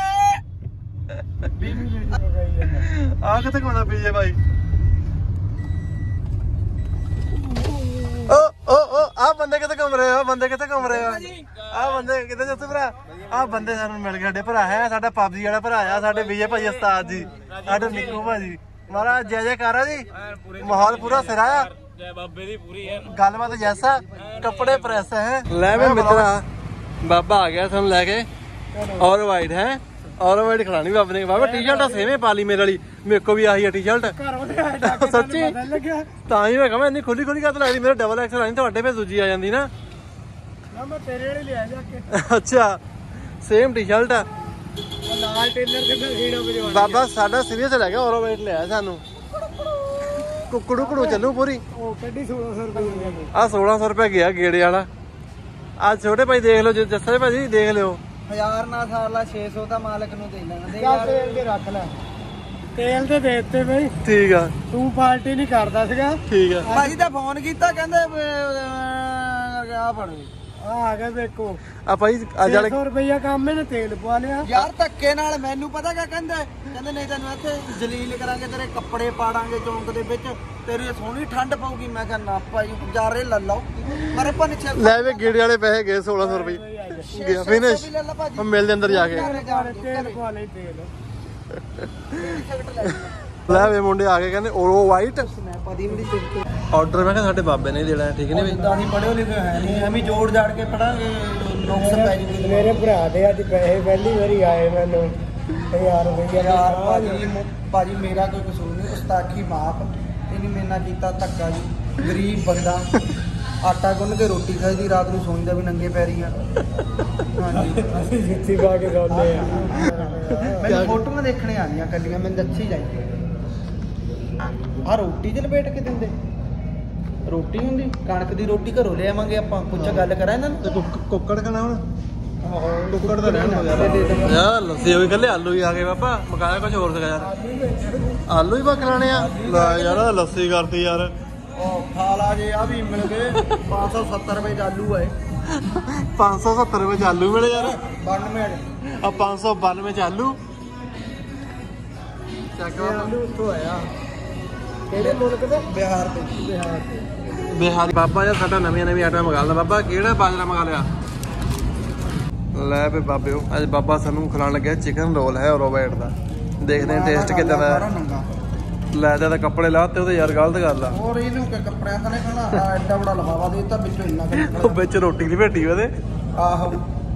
ਆ ਕਿੱਥੇ ਘੁੰਮਦਾ ਪੀਜੇ ਬਾਈ? ਓ ਆ ਬੰਦੇ ਕਿੱਥੇ ਘੁੰਮ ਰਹੇ ਹੋ? ਬੰਦੇ ਕਿੱਥੇ ਘੁੰਮ ਰਹੇ ਹੋ? ਆ ਬੰਦੇ ਕਿੱਥੇ ਜੱਸੂ ਭਰਾ? ਆ ਬੰਦੇ ਸਾਨੂੰ ਮਿਲ ਗਏ। ਸਾਡੇ ਭਰਾ ਹੈ। ਸਾਡਾ ਪਬਜੀ ਵਾਲਾ ਭਰਾ ਆ। ਸਾਡੇ ਵਿਜੇ ਭਾਈ ਉਸਤਾਦ ਜੀ, ਸਾਡੇ ਨਿੱਕੂ ਭਾਜੀ। ਮਹਾਰਾਜ ਜੈ ਜੈਕਾਰ ਆ ਜੀ। ਮਾਹੌਲ ਪੂਰਾ ਸਿਰਾ ਆ। ਜੈ ਬਾਬੇ ਦੀ ਪੂਰੀ ਹੈ। ਗੱਲਬਾਤ ਜੈਸਾ ਕੱਪੜੇ ਪ੍ਰੈਸ ਹੈ। ਲੈ ਵੇ ਮਿੱਤਰਾ ਬਾਬਾ ਆ ਗਿਆ ਸਾਨੂੰ ਲੈ ਕੇ। ਔਰ ਵਾਈਟ ਹੈ ਔਰ ਵਾਈਟ ਖਿਲਾਣੀ ਬਾਬੇ ਨੇ। ਬਾਬਾ ਟੀ-ਸ਼ਰਟ ਸੇਵੇਂ ਪਾ ਲਈ ਮੇਰੇ ਵਾਲੀ। ਮੇਰੇ ਕੋ ਵੀ ਆਹੀ ਆ ਟੀ-ਸ਼ਰਟ ਸੱਚੀ। ਤਾਂ ਹੀ ਮੈਂ ਕਹਾਂ ਇੰਨੀ ਖੁੱਲੀ ਖੁੱਲੀ ਕੱਤ ਲੱਗਦੀ। ਮੇਰੇ ਡਬਲ ਐਕਸਲ ਆਣੀ ਤੁਹਾਡੇ ਫੇ ਦੂਜੀ ਆ ਜਾਂਦੀ ਨਾ। ਮੈਂ ਤੇਰੇ ਵਾਲੀ ਲਿਆ ਜਾ ਕੇ। ਅੱਛਾ ਸੇਮ ਟੀ-ਸ਼ਰਟ ਆ। ਲਾਲ ਟੇਲਰ ਦੇ ਖੀੜਾ ਵਜਵਾ। ਬਾਬਾ ਸਾਡਾ ਸੀਰੀਅਸ ਲੈ ਗਿਆ। ਔਰ ਵਾਈਟ ਲਿਆ ਸਾਨੂੰ। ਕੁਕੜੂ ਕੁੜੂ ਚੱਲੂ ਪੂਰੀ। ਉਹ ਕੱਢੀ 1600 ਰੁਪਏ ਦੀ। ਆ 1600 ਰੁਪਏ ਗਿਆ ਗੇੜੇ ਵਾਲਾ। ਆ ਛੋਟੇ ਭਾਈ ਦੇਖ ਲਓ। ਜੱਸੇ ਭਾਜੀ ਦੇਖ ਲਿਓ। 1000 ਨਾ ਸਾਲਾ 600 ਤਾਂ ਮਾਲਕ ਨੂੰ ਦੇ ਲੈਣਾ ਦੇ ਯਾਰ ਤੇਲ ਦੇ ਰੱਖ ਲੈ। ਤੇਲ ਤੇ ਦੇ ਦਿੱਤੇ ਬਈ। ਠੀਕ ਆ। ਤੂੰ ਪਾਰਟੀ ਨਹੀਂ ਕਰਦਾ ਸੀਗਾ। ਠੀਕ ਆ। ਭਾਜੀ ਤਾਂ ਫੋਨ ਕੀਤਾ ਕਹਿੰਦੇ ਆ ਫੜ ਆ ਗਿਆ ਦੇਖੋ। ਆ ਭਾਈ ਆ ਜਾਲੇ 600 ਰੁਪਇਆ ਕੰਮ ਇਹਨੇ ਤੇਲ ਪਵਾ ਲਿਆ। ਯਾਰ ਧੱਕੇ ਨਾਲ ਮੈਨੂੰ ਪਤਾ ਕਿਆ ਕਹਿੰਦੇ ਨਹੀਂ ਤੈਨੂੰ ਇੱਥੇ ਜਲੀਲ ਕਰਾਂਗੇ, ਤੇਰੇ ਕੱਪੜੇ ਪਾੜਾਂਗੇ ਚੌਂਕ ਦੇ ਵਿੱਚ, ਤੇਰੀ ਸੋਹਣੀ ਠੰਡ ਪਊਗੀ। ਮੈਂ ਕਿਹਾ ਨਾ ਭਾਈ ਜਾਰੇ ਲੈ ਲਓ। ਪਰ ਪੰਛੇ ਲੈ ਵੇ ਗੇੜੇ ਵਾਲੇ ਪੈਸੇ ਗਏ 1600 ਰੁਪਏ ਗਿਆ ਫਿਨਿਸ਼। ਹੁਣ ਮਿਲਦੇ ਅੰਦਰ ਜਾ ਕੇ। ਤੇਲ ਪਵਾ ਲਈ ਤੇਲ। ਲੈ ਵੇ ਮੁੰਡੇ ਆ ਕੇ ਕਹਿੰਦੇ ਓਰੋ ਵਾਈਟ ਆਰਡਰ। ਮੈਂ ਕਿਹਾ ਸਾਡੇ ਬਾਬੇ ਨੇ ਦੇਣਾ ਠੀਕ ਨਹੀਂ ਬਈ। ਦਾਦੀ ਪੜਿਓ ਲਿਖਿਆ ਹੈ ਨਹੀਂ, ਐਵੇਂ ਜੋੜ ਜਾੜ ਕੇ ਪੜਾਂਗੇ ਨੁਕਸ ਪੈ ਜੂਗੀ। ਮੇਰੇ ਭਰਾ ਦੇ ਅੱਜ ਪੈਸੇ ਪਹਿਲੀ ਵਾਰੀ ਆਏ ਮੈਨੂੰ 1000 ਰੁਪਏ। ਯਾਰ ਭਾਜੀ ਮੇਰਾ ਕੋਈ ਕਸੂਰ ਨਹੀਂ, ਉਸਤਾਖੀ ਮਾਫ। ਇਹਨੇ ਮੇਰੇ ਨਾਲ ਕੀਤਾ ਧੱਕਾ ਜੀ। ਗਰੀਬ ਬੰਦਾ ਆਟਾ ਗੁੰਨ ਕੇ ਰੋਟੀ ਖਾਈਦੀ, ਰਾਤ ਨੂੰ ਸੌਂਦਾ ਵੀ ਨੰਗੇ ਪੈਰੀ ਆ। ਹਾਂਜੀ ਅਸੀਂ ਜਿੱਤੀ ਪਾ ਕੇ ਸੌਂਦੇ ਆ। ਮੈਨੂੰ ਫੋਟੋਆਂ ਦੇਖਣੇ ਆ ਗਈਆਂ ਕੱਲੀਆਂ, ਮੈਨੂੰ ਦੱਸੀ ਜਾਈ। ਆ ਰੋਟੀ ਚ ਲਪੇਟ ਕੇ ਦਿੰਦੇ ਰੋਟੀ ਹੁੰਦੀ? ਕਣਕ ਦੀ ਰੋਟੀ ਘਰੋਂ ਲੈ ਆਵਾਂਗੇ ਆਪਾਂ। ਪੁੱਛ ਗੱਲ ਕਰਾਂ ਇਹਨਾਂ ਨੂੰ। ਕੁੱਕੜ ਖਾਣਾ ਹੁਣ? ਕੁੱਕੜ ਤਾਂ ਰਹਿਣ ਦੋ ਯਾਰ। ਲੱਸੀ ਹੋਈ ਕੱਲੇ ਆਲੂ ਹੀ ਆ ਗਏ ਬਾਬਾ। ਮਕਾਇਆ ਕੁਝ ਹੋਰ ਸੀਗਾ ਯਾਰ। ਆਲੂ ਹੀ ਪਕਲਾਣੇ ਆ। ਲੈ ਯਾਰ ਲੱਸੀ ਕਰਤੀ ਯਾਰ। ਉਹ ਖਾ ਲਾ ਜੇ ਆ ਵੀ ਮਿਲ ਗਏ 570 ਰੁਪਏ ਚ ਆਲੂ ਆਏ। 570 ਰੁਪਏ ਚ ਆਲੂ ਮਿਲੇ ਯਾਰ। 92 ਆ 592 ਚ ਆਲੂ। ਆਲੂ ਉੱਥੋਂ ਆਇਆ। ਕਿਹੜੇ ਮੁਲਕ ਦੇ? ਬਿਹਾਰ ਤੋਂ। ਬਿਹਾਰ ਤੋਂ। ਬਿਹਾਰੀ ਬਾਬਾ ਯਾਰ ਸਾਡਾ ਨਵੀਂ ਆਈਟਮ ਮੰਗਾ ਲਿਆ ਬਾਬਾ। ਕਿਹੜਾ ਬਾਜਰਾ ਮੰਗਾ ਲਿਆ? ਲੈ ਵੇ ਬਾਬਿਓ ਅੱਜ ਬਾਬਾ ਸਾਨੂੰ ਖਿਲਾਉਣ ਲੱਗਿਆ ਚਿਕਨ ਰੋਲ ਹੈ ਔਰੋਵੇਟ ਦਾ। ਦੇਖਦੇ ਹਾਂ ਟੇਸਟ ਕਿੱਦਾਂ ਦਾ। ਲੈ ਤਾਂ ਕੱਪੜੇ ਲਾਤੇ ਉਹਦੇ ਯਾਰ ਗਲਤ ਗੱਲ ਆ। ਹੋਰ ਇਹਨੂੰ ਕਿ ਕੱਪੜਿਆਂ ਤਾਂ ਨਹੀਂ ਖਾਣਾ। ਐਡਾ ਬੜਾ ਲਫਾਫਾ ਦੇ ਦਿੱਤਾ ਵਿੱਚੋਂ ਇੰਨਾ ਉਹ ਵਿੱਚ ਰੋਟੀ ਨਹੀਂ ਭੇਟੀ ਉਹਦੇ। ਆਹੋ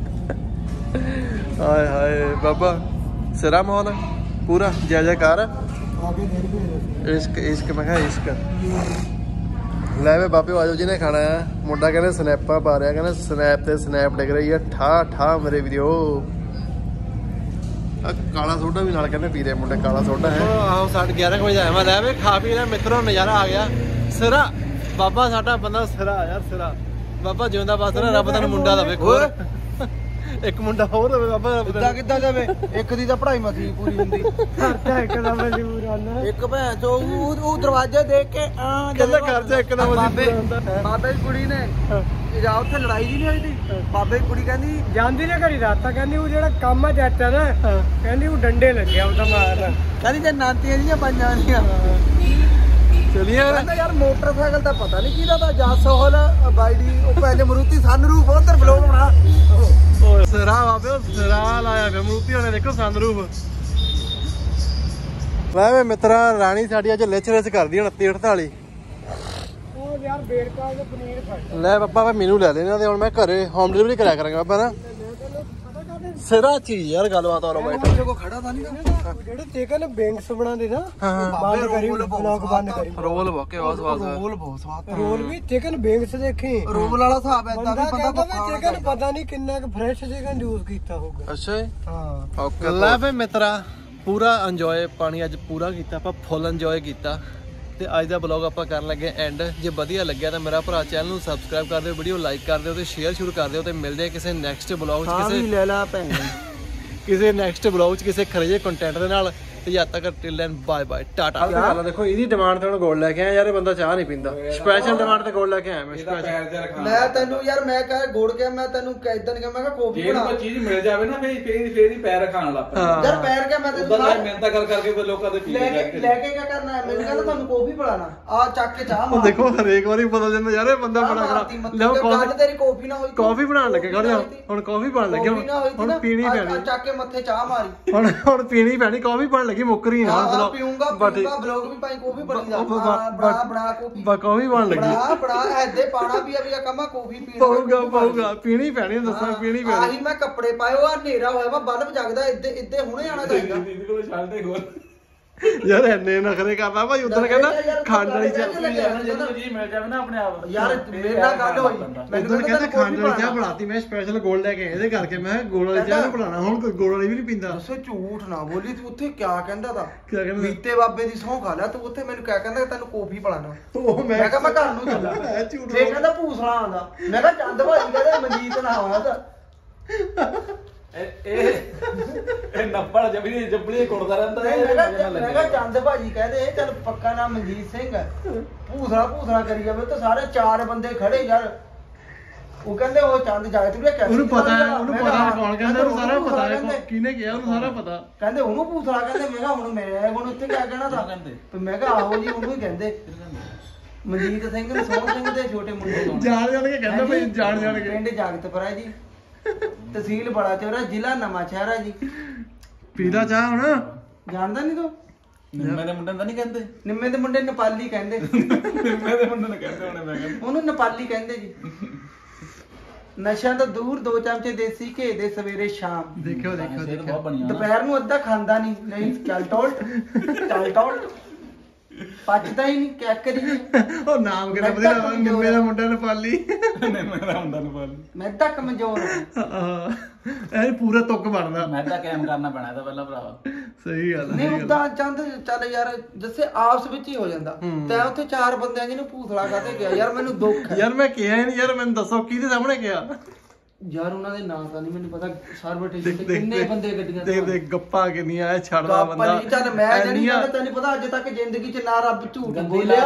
ਹਾਏ ਹਾਏ ਬਾਬਾ ਸਿਰਾ ਮਾਹੌਲ ਪੂਰਾ ਜੈ ਜੈਕਾਰ। ਆਗੇ ਦੇਰ ਵੀ ਇਸ਼ਕ ਇਸ਼ਕ ਮੈਂ ਕਿਹਾ ਇਸ਼ਕ। ਲੈ ਵੇ ਬਾਬੇ ਆਜੋ ਜਿਹਨੇ ਖਾਣਾ ਆ। ਮੁੰਡਾ ਕਹਿੰਦੇ ਸਨੈਪਾਂ ਪਾ ਰਿਹਾ। ਕਹਿੰਦਾ ਸਨੈਪ ਤੇ ਸਨੈਪ ਡਿੱਗ ਰਹੀ ਆ ਠਾ ਠਾ ਮੇਰੇ ਵੀਡੀਓ। ਕਾਲਾ ਸੋਡਾ ਵੀ ਨਾਲ ਕਹਿੰਦੇ ਪੀ ਰਹੇ ਮੁੰਡੇ ਕਾਲਾ ਸੋਡਾ ਹੈ। ਆਹੋ 11:30 ਵਜੇ ਆਇਆ ਮੈਂ ਲੈ ਵੇ ਖਾ ਪੀ ਰਿਹਾ ਮਿੱਤਰੋ ਨਜ਼ਾਰਾ ਆ ਗਿਆ ਸਿਰਾ ਬਾਬਾ ਸਾਡਾ ਬੰਦਾ ਸਿਰਾ ਯਾਰ ਸਿਰਾ ਬਾਬਾ ਜਿਉਂਦਾ ਬਸ ਨਾ ਰੱਬ ਦਾ ਮੁੰਡਾ ਦਵੇ ਹੋਰ ਇੱਕ ਮੁੰਡਾ ਹੋਰ ਹੋਵੇ ਬਾਬਾ ਕਿੱਦਾਂ ਜਾਵੇ ਇੱਕ ਦੀ ਤਾਂ ਪੜ੍ਹਾਈ ਮਸੀ ਪੂਰੀ ਹੁੰਦੀ ਖਰਚਾ ਇੱਕ ਦਾ ਮਜਬੂਰ ਆਣਾ ਇੱਕ ਭੈਣ ਚੋ ਉਹ ਦਰਵਾਜ਼ੇ ਦੇਖ ਕੇ ਕਹਿੰਦਾ ਖਰਚਾ ਇੱਕ ਦਾ ਬਾਬੇ ਦੀ ਕੁੜੀ ਨੇ ਜਾ ਉੱਥੇ ਲੜਾਈ ਜੀ ਨਹੀਂ ਹੋਈ ਸੀ ਬਾਬੇ ਦੀ ਕੁੜੀ ਕਹਿੰਦੀ ਜਾਂਦੀ ਨਾ ਘਰੀ ਰਾਤਾਂ ਕਹਿੰਦੀ ਉਹ ਜਿਹੜਾ ਕੰਮ ਆ ਜੱਟ ਨਾ ਕਹਿੰਦੀ ਉਹ ਡੰਡੇ ਲੱਗਿਆ ਉਹਦਾ ਮਾਰ ਕਹਿੰਦੀ ਜੇ ਨਾਤੀਆਂ ਜੀਆਂ ਪੰਜਾਂ ਦੀਆਂ ਚਲੀਏ ਕਹਿੰਦਾ ਯਾਰ ਮੋਟਰਸਾਈਕਲ ਤਾਂ ਪਤਾ ਨਹੀਂ ਕਿਹਦਾ ਤਾਂ ਜਸੋਹਲ ਬਾਈਡੀ ਉਹ ਪਹਿਲੇ ਮਰੂਤੀ ਸਨਰੂਫ ਉਧਰ ਬਲੌਗ ਬਣਾ ਸਿਰਾ ਬਾਬੇ ਸਿਰਾ ਲਾਇਆ ਪਿਆ ਮਰੂਤੀ ਹੋਣੇ ਦੇਖੋ ਸੰਦਰੂਪ ਵੇ ਮਿੱਤਰਾ ਰਾਣੀ ਸਾਡੀ ਅੱਜ ਲਿਚ ਲਿਚ ਕਰਦੀ 29:48 ਉਹ ਯਾਰ ਬੇੜਕਾ ਦੇ ਪਨੀਰ ਖਾ ਲੈ ਬਾਬਾ ਮੈਨੂੰ ਲੈ ਲੈਣਾ ਤੇ ਹੁਣ ਮੈਂ ਘਰੇ ਹੋਮ ਡਿਲੀਵਰੀ ਕਰਿਆ ਕਰਾਂਗਾ ਬਾਬਾ ਨਾ ਸਿਰਾ ਚੀਜ਼ ਯਾਰ ਗੱਲਬਾਤ ਹੋ ਰਹੀ ਮੇਰੇ ਕੋ ਖੜਾ ਤਾਂ ਨਹੀਂ ਜਿਹੜੇ ਚਿਕਨ ਬਿੰਗਸ ਬਣਾਉਂਦੇ ਨਾ ਬੰਦ ਕਰੀ ਬਲੌਗ ਬੰਦ ਕਰੀ ਰੋਲ ਵਾਕੇ ਬਹੁਤ ਸਵਾਦ ਰੋਲ ਬਹੁਤ ਸਵਾਦ ਰੋਲ ਵੀ ਚਿਕਨ ਬਿੰਗਸ ਦੇਖੀ ਰੋਲ ਵਾਲਾ ਹਿਸਾਬ ਐਦਾਂ ਬੰਦਾ ਵੀ ਕਹਿੰਦਾ ਬੰਦਾ ਵੀ ਚਿਕਨ ਪਤਾ ਨਹੀਂ ਕਿੰਨਾ ਕੁ ਫਰੈਸ਼ ਚਿਕਨ ਯੂਜ਼ ਕੀਤਾ ਹੋਊਗਾ ਅੱਛਾ ਹਾਂ ਓਕੇ ਲੈ ਫੇ ਮਿੱਤਰਾ ਪੂਰਾ ਇੰਜੋਏ ਪਾਣੀ ਅੱਜ ਪੂਰਾ ਕੀਤਾ ਆਪਾਂ ਫੁੱਲ ਇੰਜੋਏ ਕੀਤਾ ਤੇ ਅੱਜ ਦਾ ਬਲੌਗ ਆਪਾਂ ਕਰਨ ਲੱਗੇ ਐਂਡ ਜੇ ਵਧੀਆ ਲੱਗਿਆ ਤਾਂ ਮੇਰਾ ਭਰਾ ਚੈਨਲ ਨੂੰ ਸਬਸਕ੍ਰਾਈਬ ਕਰ ਦਿਓ ਵੀਡੀਓ ਲਾਈਕ ਕਰ ਦਿਓ ਤੇ ਸ਼ੇਅਰ ਸ਼ੁਰੂ ਕਰ ਦਿਓ ਤੇ ਮਿਲਦੇ ਆ ਕਿਸੇ ਨੈਕਸਟ ਬਲੌਗ 'ਚ ਕਿਸੇ ਲੈ ਲਾ ਭੈਣ ਕਿਸੇ ਨੈਕਸਟ ਬਲੌਗ 'ਚ ਕਿਸੇ ਖਰੇ ਕੰਟੈਂਟ ਦੇ ਨਾਲ ਤੇ ਜਦ ਤੱਕ till end bye bye tata ਗੱਲ ਦੇਖੋ ਇਹਦੀ ਡਿਮਾਂਡ ਤੇ ਹੁਣ ਗੋਲ ਲੈ ਕੇ ਆਇਆ ਯਾਰ ਇਹ ਬੰਦਾ ਚਾਹ ਨਹੀਂ ਪੀਂਦਾ ਸਪੈਸ਼ਲ ਡਿਮਾਂਡ ਤੇ ਗੋਲ ਲੈ ਕੇ ਆਇਆ ਮੈਂ ਸਪੈਸ਼ਲ ਮੈਂ ਤੈਨੂੰ ਯਾਰ ਮੈਂ ਕਹਾਂ ਗੋੜ ਕੇ ਮੈਂ ਤੈਨੂੰ ਇਦਾਂ ਨਹੀਂ ਮੈਂ ਕਿਹਾ ਕਾਫੀ ਬਣਾ ਕੋਈ ਚੀਜ਼ ਮਿਲ ਜਾਵੇ ਨਾ ਫੇਰ ਹੀ ਪੈਰ ਖਾਣ ਲੱਗ ਪੈਂਦਾ ਯਾਰ ਪੈਰ ਕੇ ਮੈਂ ਤੈਨੂੰ ਉਦਾਂ ਮਿਹਨਤ ਕਰਕੇ ਫਿਰ ਲੋਕਾਂ ਦੇ ਪੀ ਲੈ ਕੇ ਕੀ ਕਰਨਾ ਹੈ ਮੈਨੂੰ ਕਹਿੰਦਾ ਤੁਹਾਨੂੰ ਕਾਫੀ ਪਿਲਾਣਾ ਆ ਚੱਕ ਕੇ ਚਾਹ ਮਾਰ ਦੇਖੋ ਹਰੇਕ ਵਾਰੀ ਬਦਲ ਜਾਂਦਾ ਯਾਰ ਇਹ ਬੰਦਾ ਬੜਾ ਖਰਾ ਲਓ ਗੱਲ ਤੇਰੀ ਕਾਫੀ ਨਾ ਹੋਈ ਕਾਫੀ ਬਣਾਉਣ ਲੱਗੇ ਖੜ ਜਾ ਹੁਣ ਕਾਫੀ ਬਣ ਲੱਗੇ ਹੁਣ ਪੀਣੀ ਪੈਣੀ ਚੱਕ ਕੇ ਮੱਥੇ ਚਾਹ ਮਾਰੀ ਹੁਣ ਪੀਣੀ ਪੈਣੀ ਕਾਫੀ ਬਣ ਲੱਗੀ ਮੁੱਕਰੀ ਨਾ ਪੀਊਂਗਾ ਬਲੌਗ ਵੀ ਪਾਈ ਕਾਫੀ ਬਣੀ ਦਾ ਬਣਾ ਕਾਫੀ ਕਾਫੀ ਬਣ ਲੱਗੀ ਬਣਾ ਐਦੇ ਪਾਣਾ ਵੀ ਆ ਕਮਾ ਕਾਫੀ ਪਊਗਾ ਪੀਣੀ ਪੈਣੀ ਦੱਸਾਂ ਪੀਣੀ ਪੈਣੀ ਆਹੀ ਮੈਂ ਕੱਪੜੇ ਪਾਏ ਉਹ ਹਨੇਰਾ ਹੋਇਆ ਵਾ ਬਲਬ ਜਗਦਾ ਇੱਦੇ ਹੁਣੇ ਆਣਾ ਚਾਹੀਦਾ ਦੀਦੀ ਕੋਲ ਛੱਡਦੇ ਹੋਰ ਯਾਰ ਐਨੇ ਨਖਰੇ ਕਰਦਾ ਭਾਈ ਉਧਰ ਕਹਿੰਦਾ ਖੰਡ ਵਾਲੀ ਚਾਹ ਜਦੋਂ ਚੀਜ਼ ਮਿਲ ਜਾਵੇ ਨਾ ਆਪਣੇ ਆਪ ਯਾਰ ਮੇਰੇ ਨਾਲ ਗੱਲ ਹੋਈ ਉਧਰ ਕਹਿੰਦਾ ਖੰਡ ਵਾਲੀ ਚਾਹ ਬਣਾਤੀ ਮੈਂ ਸਪੈਸ਼ਲ ਗੋਲ ਲੈ ਕੇ ਇਹਦੇ ਕਰਕੇ ਮੈਂ ਗੋਲ ਵਾਲੀ ਚਾਹ ਨਹੀਂ ਬਣਾਣਾ ਹੁਣ ਕੋਈ ਗੋਲ ਵਾਲੀ ਵੀ ਨਹੀਂ ਪੀਂਦਾ ਦੱਸੋ ਝੂਠ ਨਾ ਬੋਲੀ ਤੂੰ ਉੱਥੇ ਕਿਆ ਕਹਿੰਦਾ ਤਾ ਕਿਆ ਕਹਿੰਦਾ ਬੀਤੇ ਬਾਬੇ ਦੀ ਸਹੁੰ ਖਾ ਲਿਆ ਤੂੰ ਉੱਥੇ ਮੈਨੂੰ ਕਿਆ ਕਹਿੰਦਾ ਤੈਨੂੰ ਕਾਫੀ ਪਿਲਾਣਾ ਉਹ ਮੈਂ ਕਿਹਾ ਮੈਂ ਘਰ ਨੂੰ ਚੱਲਾਂ ਝੂਠ ਫੇਰ ਕਹਿੰਦਾ ਭੂਸਲਾ ਆਉਂਦਾ ਮੈਂ ਕਿਹਾ ਚੰਦ ਭਾਜੀ ਕਹਿੰਦਾ ਮਨਜੀਤ ਨਾ ਆਇਆ ਤਾਂ ਇਹ ਨੱਪੜ ਜੱਬੜੀ ਕੁੜਦਾ ਰਹਿੰਦਾ ਮੈਂ ਕਿਹਾ ਚੰਦ ਭਾਜੀ ਕਹਦੇ ਚੱਲ ਪੱਕਾ ਨਾਮ ਮਨਜੀਤ ਸਿੰਘ ਹੈ ਭੂਸਲਾ ਕਰੀ ਜਾਵੇ ਤਾਂ ਸਾਰੇ ਚਾਰ ਬੰਦੇ ਖੜੇ ਯਾਰ ਉਹ ਕਹਿੰਦੇ ਉਹ ਚੰਦ ਜਾਏ ਤੂੰ ਕਿਹਾ ਉਹਨੂੰ ਪਤਾ ਕੌਣ ਕਹਿੰਦਾ ਉਹਨੂੰ ਸਾਰਾ ਪਤਾ ਹੈ ਕਿਹਨੇ ਕਿਹਾ ਉਹਨੂੰ ਸਾਰਾ ਪਤਾ ਕਹਿੰਦੇ ਉਹਨੂੰ ਭੂਸਲਾ ਕਹਿੰਦੇ ਮੈਂ ਕਿਹਾ ਹੁਣ ਹੁਣ ਉੱਥੇ ਕਿਆ ਕਹਿਣਾ ਤਾਂ ਮੈਂ ਕਿਹਾ ਆਹੋ ਜੀ ਉਹਨੂੰ ਹੀ ਕਹਿੰਦੇ ਮਨਜੀਤ ਸਿੰਘ ਨੂੰ ਸੋਹਣ ਸਿੰਘ ਦੇ ਛੋਟੇ ਮੁੰਡੇ ਨੂੰ ਜਾਣ ਕੇ ਕਹਿੰਦਾ ਭਾਈ ਜਾਣ ਕੇ ਪਿੰਡ ਜਗਤਪੁਰਾ ਹੈ ਜੀ ਤਹਿਸੀਲ ਬੜਾ ਚੌਰਾ ਜ਼ਿਲ੍ਹਾ ਨਵਾਂ ਸ਼ਹਿਰ ਹੈ ਜੀ ਪੀਦਾ ਚਾਹ ਹੁਣ ਜਾਣਦਾ ਨਹੀਂ ਤੂੰ ਨਿੰਮੇ ਦੇ ਮੁੰਡੇ ਦਾ ਨਹੀਂ ਕਹਿੰਦੇ ਨਿੰਮੇ ਦੇ ਮੁੰਡੇ ਨੇਪਾਲੀ ਕਹਿੰਦੇ ਨਿੰਮੇ ਦੇ ਮੁੰਡੇ ਨੂੰ ਕਹਿੰਦੇ ਹੋਣੇ ਮੈਂ ਕਹਿੰਦਾ ਉਹਨੂੰ ਨੇਪਾਲੀ ਕਹਿੰਦੇ ਜੀ ਨਸ਼ਿਆਂ ਤੋਂ ਦੂਰ 2 ਚਮਚੇ ਦੇਸੀ ਘੇ ਦੇ ਸਵੇਰੇ ਸ਼ਾਮ ਦੇਖਿਓ ਬਹੁਤ ਬਣੀਆਂ ਦੁਪਹਿਰ ਨੂੰ ਅੱਧਾ ਖਾਂਦਾ ਨਹੀਂ ਚੱਲ ਟੋਲਟ ਪੱਚਦਾ ਹੀ ਨਹੀਂ ਕਿਆ ਕਰੀਏ ਉਹ ਨਾਮ ਕਿਹੜਾ ਵਧੀਆ ਨਿੰਮੇ ਦਾ ਮੁੰਡਾ ਨੇਪਾਲੀ ਨਿੰਮੇ ਦਾ ਮੁੰਡਾ ਨੇਪਾਲੀ ਮੈਂ ਤਾਂ ਕਮਜ਼ੋਰ ਇਹ ਪੂਰਾ ਤੁੱਕ ਬਣਦਾ ਮੈਂ ਤਾਂ ਕੈਮ ਕਰਨਾ ਪੈਣਾ ਤਾਂ ਪਹਿਲਾਂ ਭਰਾਵਾ ਸਹੀ ਗੱਲ ਨਹੀਂ ਉਦਾਂ ਚੰਦ ਚੱਲ ਯਾਰ ਜਿਵੇਂ ਆਪਸ ਵਿੱਚ ਹੀ ਹੋ ਜਾਂਦਾ ਤੈਂ ਉੱਥੇ 4 ਬੰਦਿਆਂ ਜਿਹਨੂੰ ਭੂਸਲਾ ਕਾਤੇ ਗਿਆ ਯਾਰ ਮੈਨੂੰ ਦੁੱਖ ਹੈ ਯਾਰ ਮੈਂ ਕਿਹਾ ਨਹੀਂ ਯਾਰ ਮੈਨੂੰ ਦੱਸੋ ਕਿਹਦੇ ਸਾਹਮਣੇ ਕਿਹਾ ਯਾਰ ਉਹਨਾਂ ਦੇ ਨਾਂ ਤਾਂ ਨਹੀਂ ਮੈਨੂੰ ਪਤਾ ਸਰਵਰ ਕਿੰਨੇ ਬੰਦੇ ਗੱਡੀਆਂ ਦੇ ਗੱਪਾਂ ਕਿੰਨੀਆਂ ਐ ਛੱਡਦਾ ਬੰਦਾ ਚੱਲ ਮੈਂ ਜਣੀ ਤੈਨੂੰ ਪਤਾ ਅੱਜ ਤੱਕ ਜ਼ਿੰਦਗੀ 'ਚ ਨਾ ਰੱਬ ਝੂਠ ਬੋਲਿਆ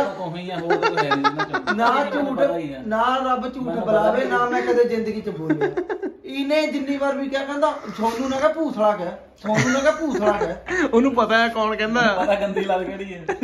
ਨਾ ਰੱਬ ਝੂਠ ਬੁਲਾਵੇ ਨਾ ਮੈਂ ਕਦੇ ਜ਼ਿੰਦਗੀ 'ਚ ਬੋਲਿਆ ਇਹਨੇ ਜਿੰਨੀ ਵਾਰ ਵੀ ਕਿਹਾ ਕਹਿੰਦਾ ਸੋਨੂੰ ਨਾ ਕਹ ਭੂਸਲਾ ਕਹਿ ਉਹਨੂੰ ਪਤਾ ਹੈ ਕੌਣ ਕਹਿੰਦਾ ਪਤਾ ਗੰਦੀ ਲੱਗ ਕਿਹੜੀ ਹੈ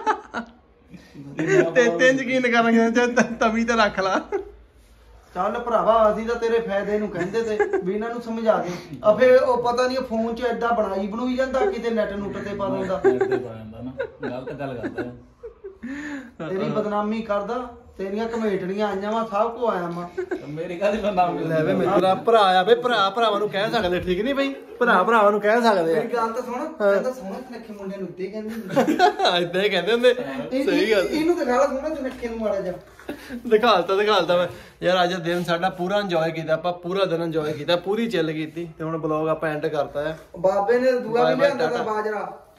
ਤੇ ਯਕੀਨ ਕਰਾਂਗੇ ਤਵੀ ਤੇ ਰੱਖ ਲਾ ਚੱਲ ਭਰਾਵਾ ਅਸੀਂ ਤਾਂ ਤੇਰੇ ਫਾਇਦੇ ਨੂੰ ਕਹਿੰਦੇ ਤੇ ਵੀ ਇਹਨਾਂ ਨੂੰ ਸਮਝਾ ਦੇ ਅਫੇ ਉਹ ਪਤਾ ਨਹੀਂ ਫੋਨ 'ਚ ਐਡਾ ਬਣਾਈ ਜਾਂਦਾ ਕਿਤੇ ਨੈਟ ਨੁੱਟ ਤੇ ਪਾ ਦਿੰਦਾ ਗਲਤ ਗੱਲ ਕਰਦਾ ਤੇਰੀ ਬਦਨਾਮੀ ਕਰਦਾ ਤੇਰੀਆਂ ਕਮੇਟਣੀਆਂ ਆਈਆਂ ਵਾ ਸਭ ਕੋ ਆਇਆ ਵਾ ਮੇਰੀ ਕਾਹਦੀ ਨਾਮ ਲੈ ਵੇ ਮੇਰਾ ਭਰਾ ਆ ਬਈ ਭਰਾ ਭਰਾਵਾਂ ਨੂੰ ਕਹਿ ਸਕਦੇ ਠੀਕ ਨਹੀਂ ਬਈ ਭਰਾ ਭਰਾਵਾਂ ਨੂੰ ਕਹਿ ਸਕਦੇ ਮੇਰੀ ਗੱਲ ਤਾਂ ਸੁਣ ਕਹਿੰਦਾ ਸੋਹਣਾ ਸੁਨੱਖੇ ਮੁੰਡੇ ਨੂੰ ਉੱਤੇ ਕਹਿੰਦੇ ਆ ਇਦਾਂ ਹੀ ਕਹਿੰਦੇ ਹੁੰਦੇ ਸਹੀ ਗੱਲ ਇਹਨੂੰ ਦਿਖਾ ਲਾ ਸੋਹਣਾ ਸੁਨੱਖੇ ਨੂੰ ਮਾੜਾ ਜਿਹਾ ਦਿਖਾਲਤਾ ਮੈਂ ਯਾਰ ਅੱਜ ਦਿਨ ਸਾਡਾ ਪੂਰਾ ਇੰਜੋਏ ਕੀਤਾ ਆਪਾਂ ਪੂਰਾ ਦਿਨ ਇੰਜੋਏ ਕੀਤਾ ਪੂਰੀ ਚਿੱਲ ਕੀਤੀ ਤੇ ਹੁਣ ਬਲੌਗ ਆਪਾਂ ਐਂਡ ਕਰਤਾ ਆ ਬਾਬੇ ਨੇ ਦੂਆ ਵੀ ਲਿਆਂਦਾ ਤਾਂ ਬਾਜਰਾ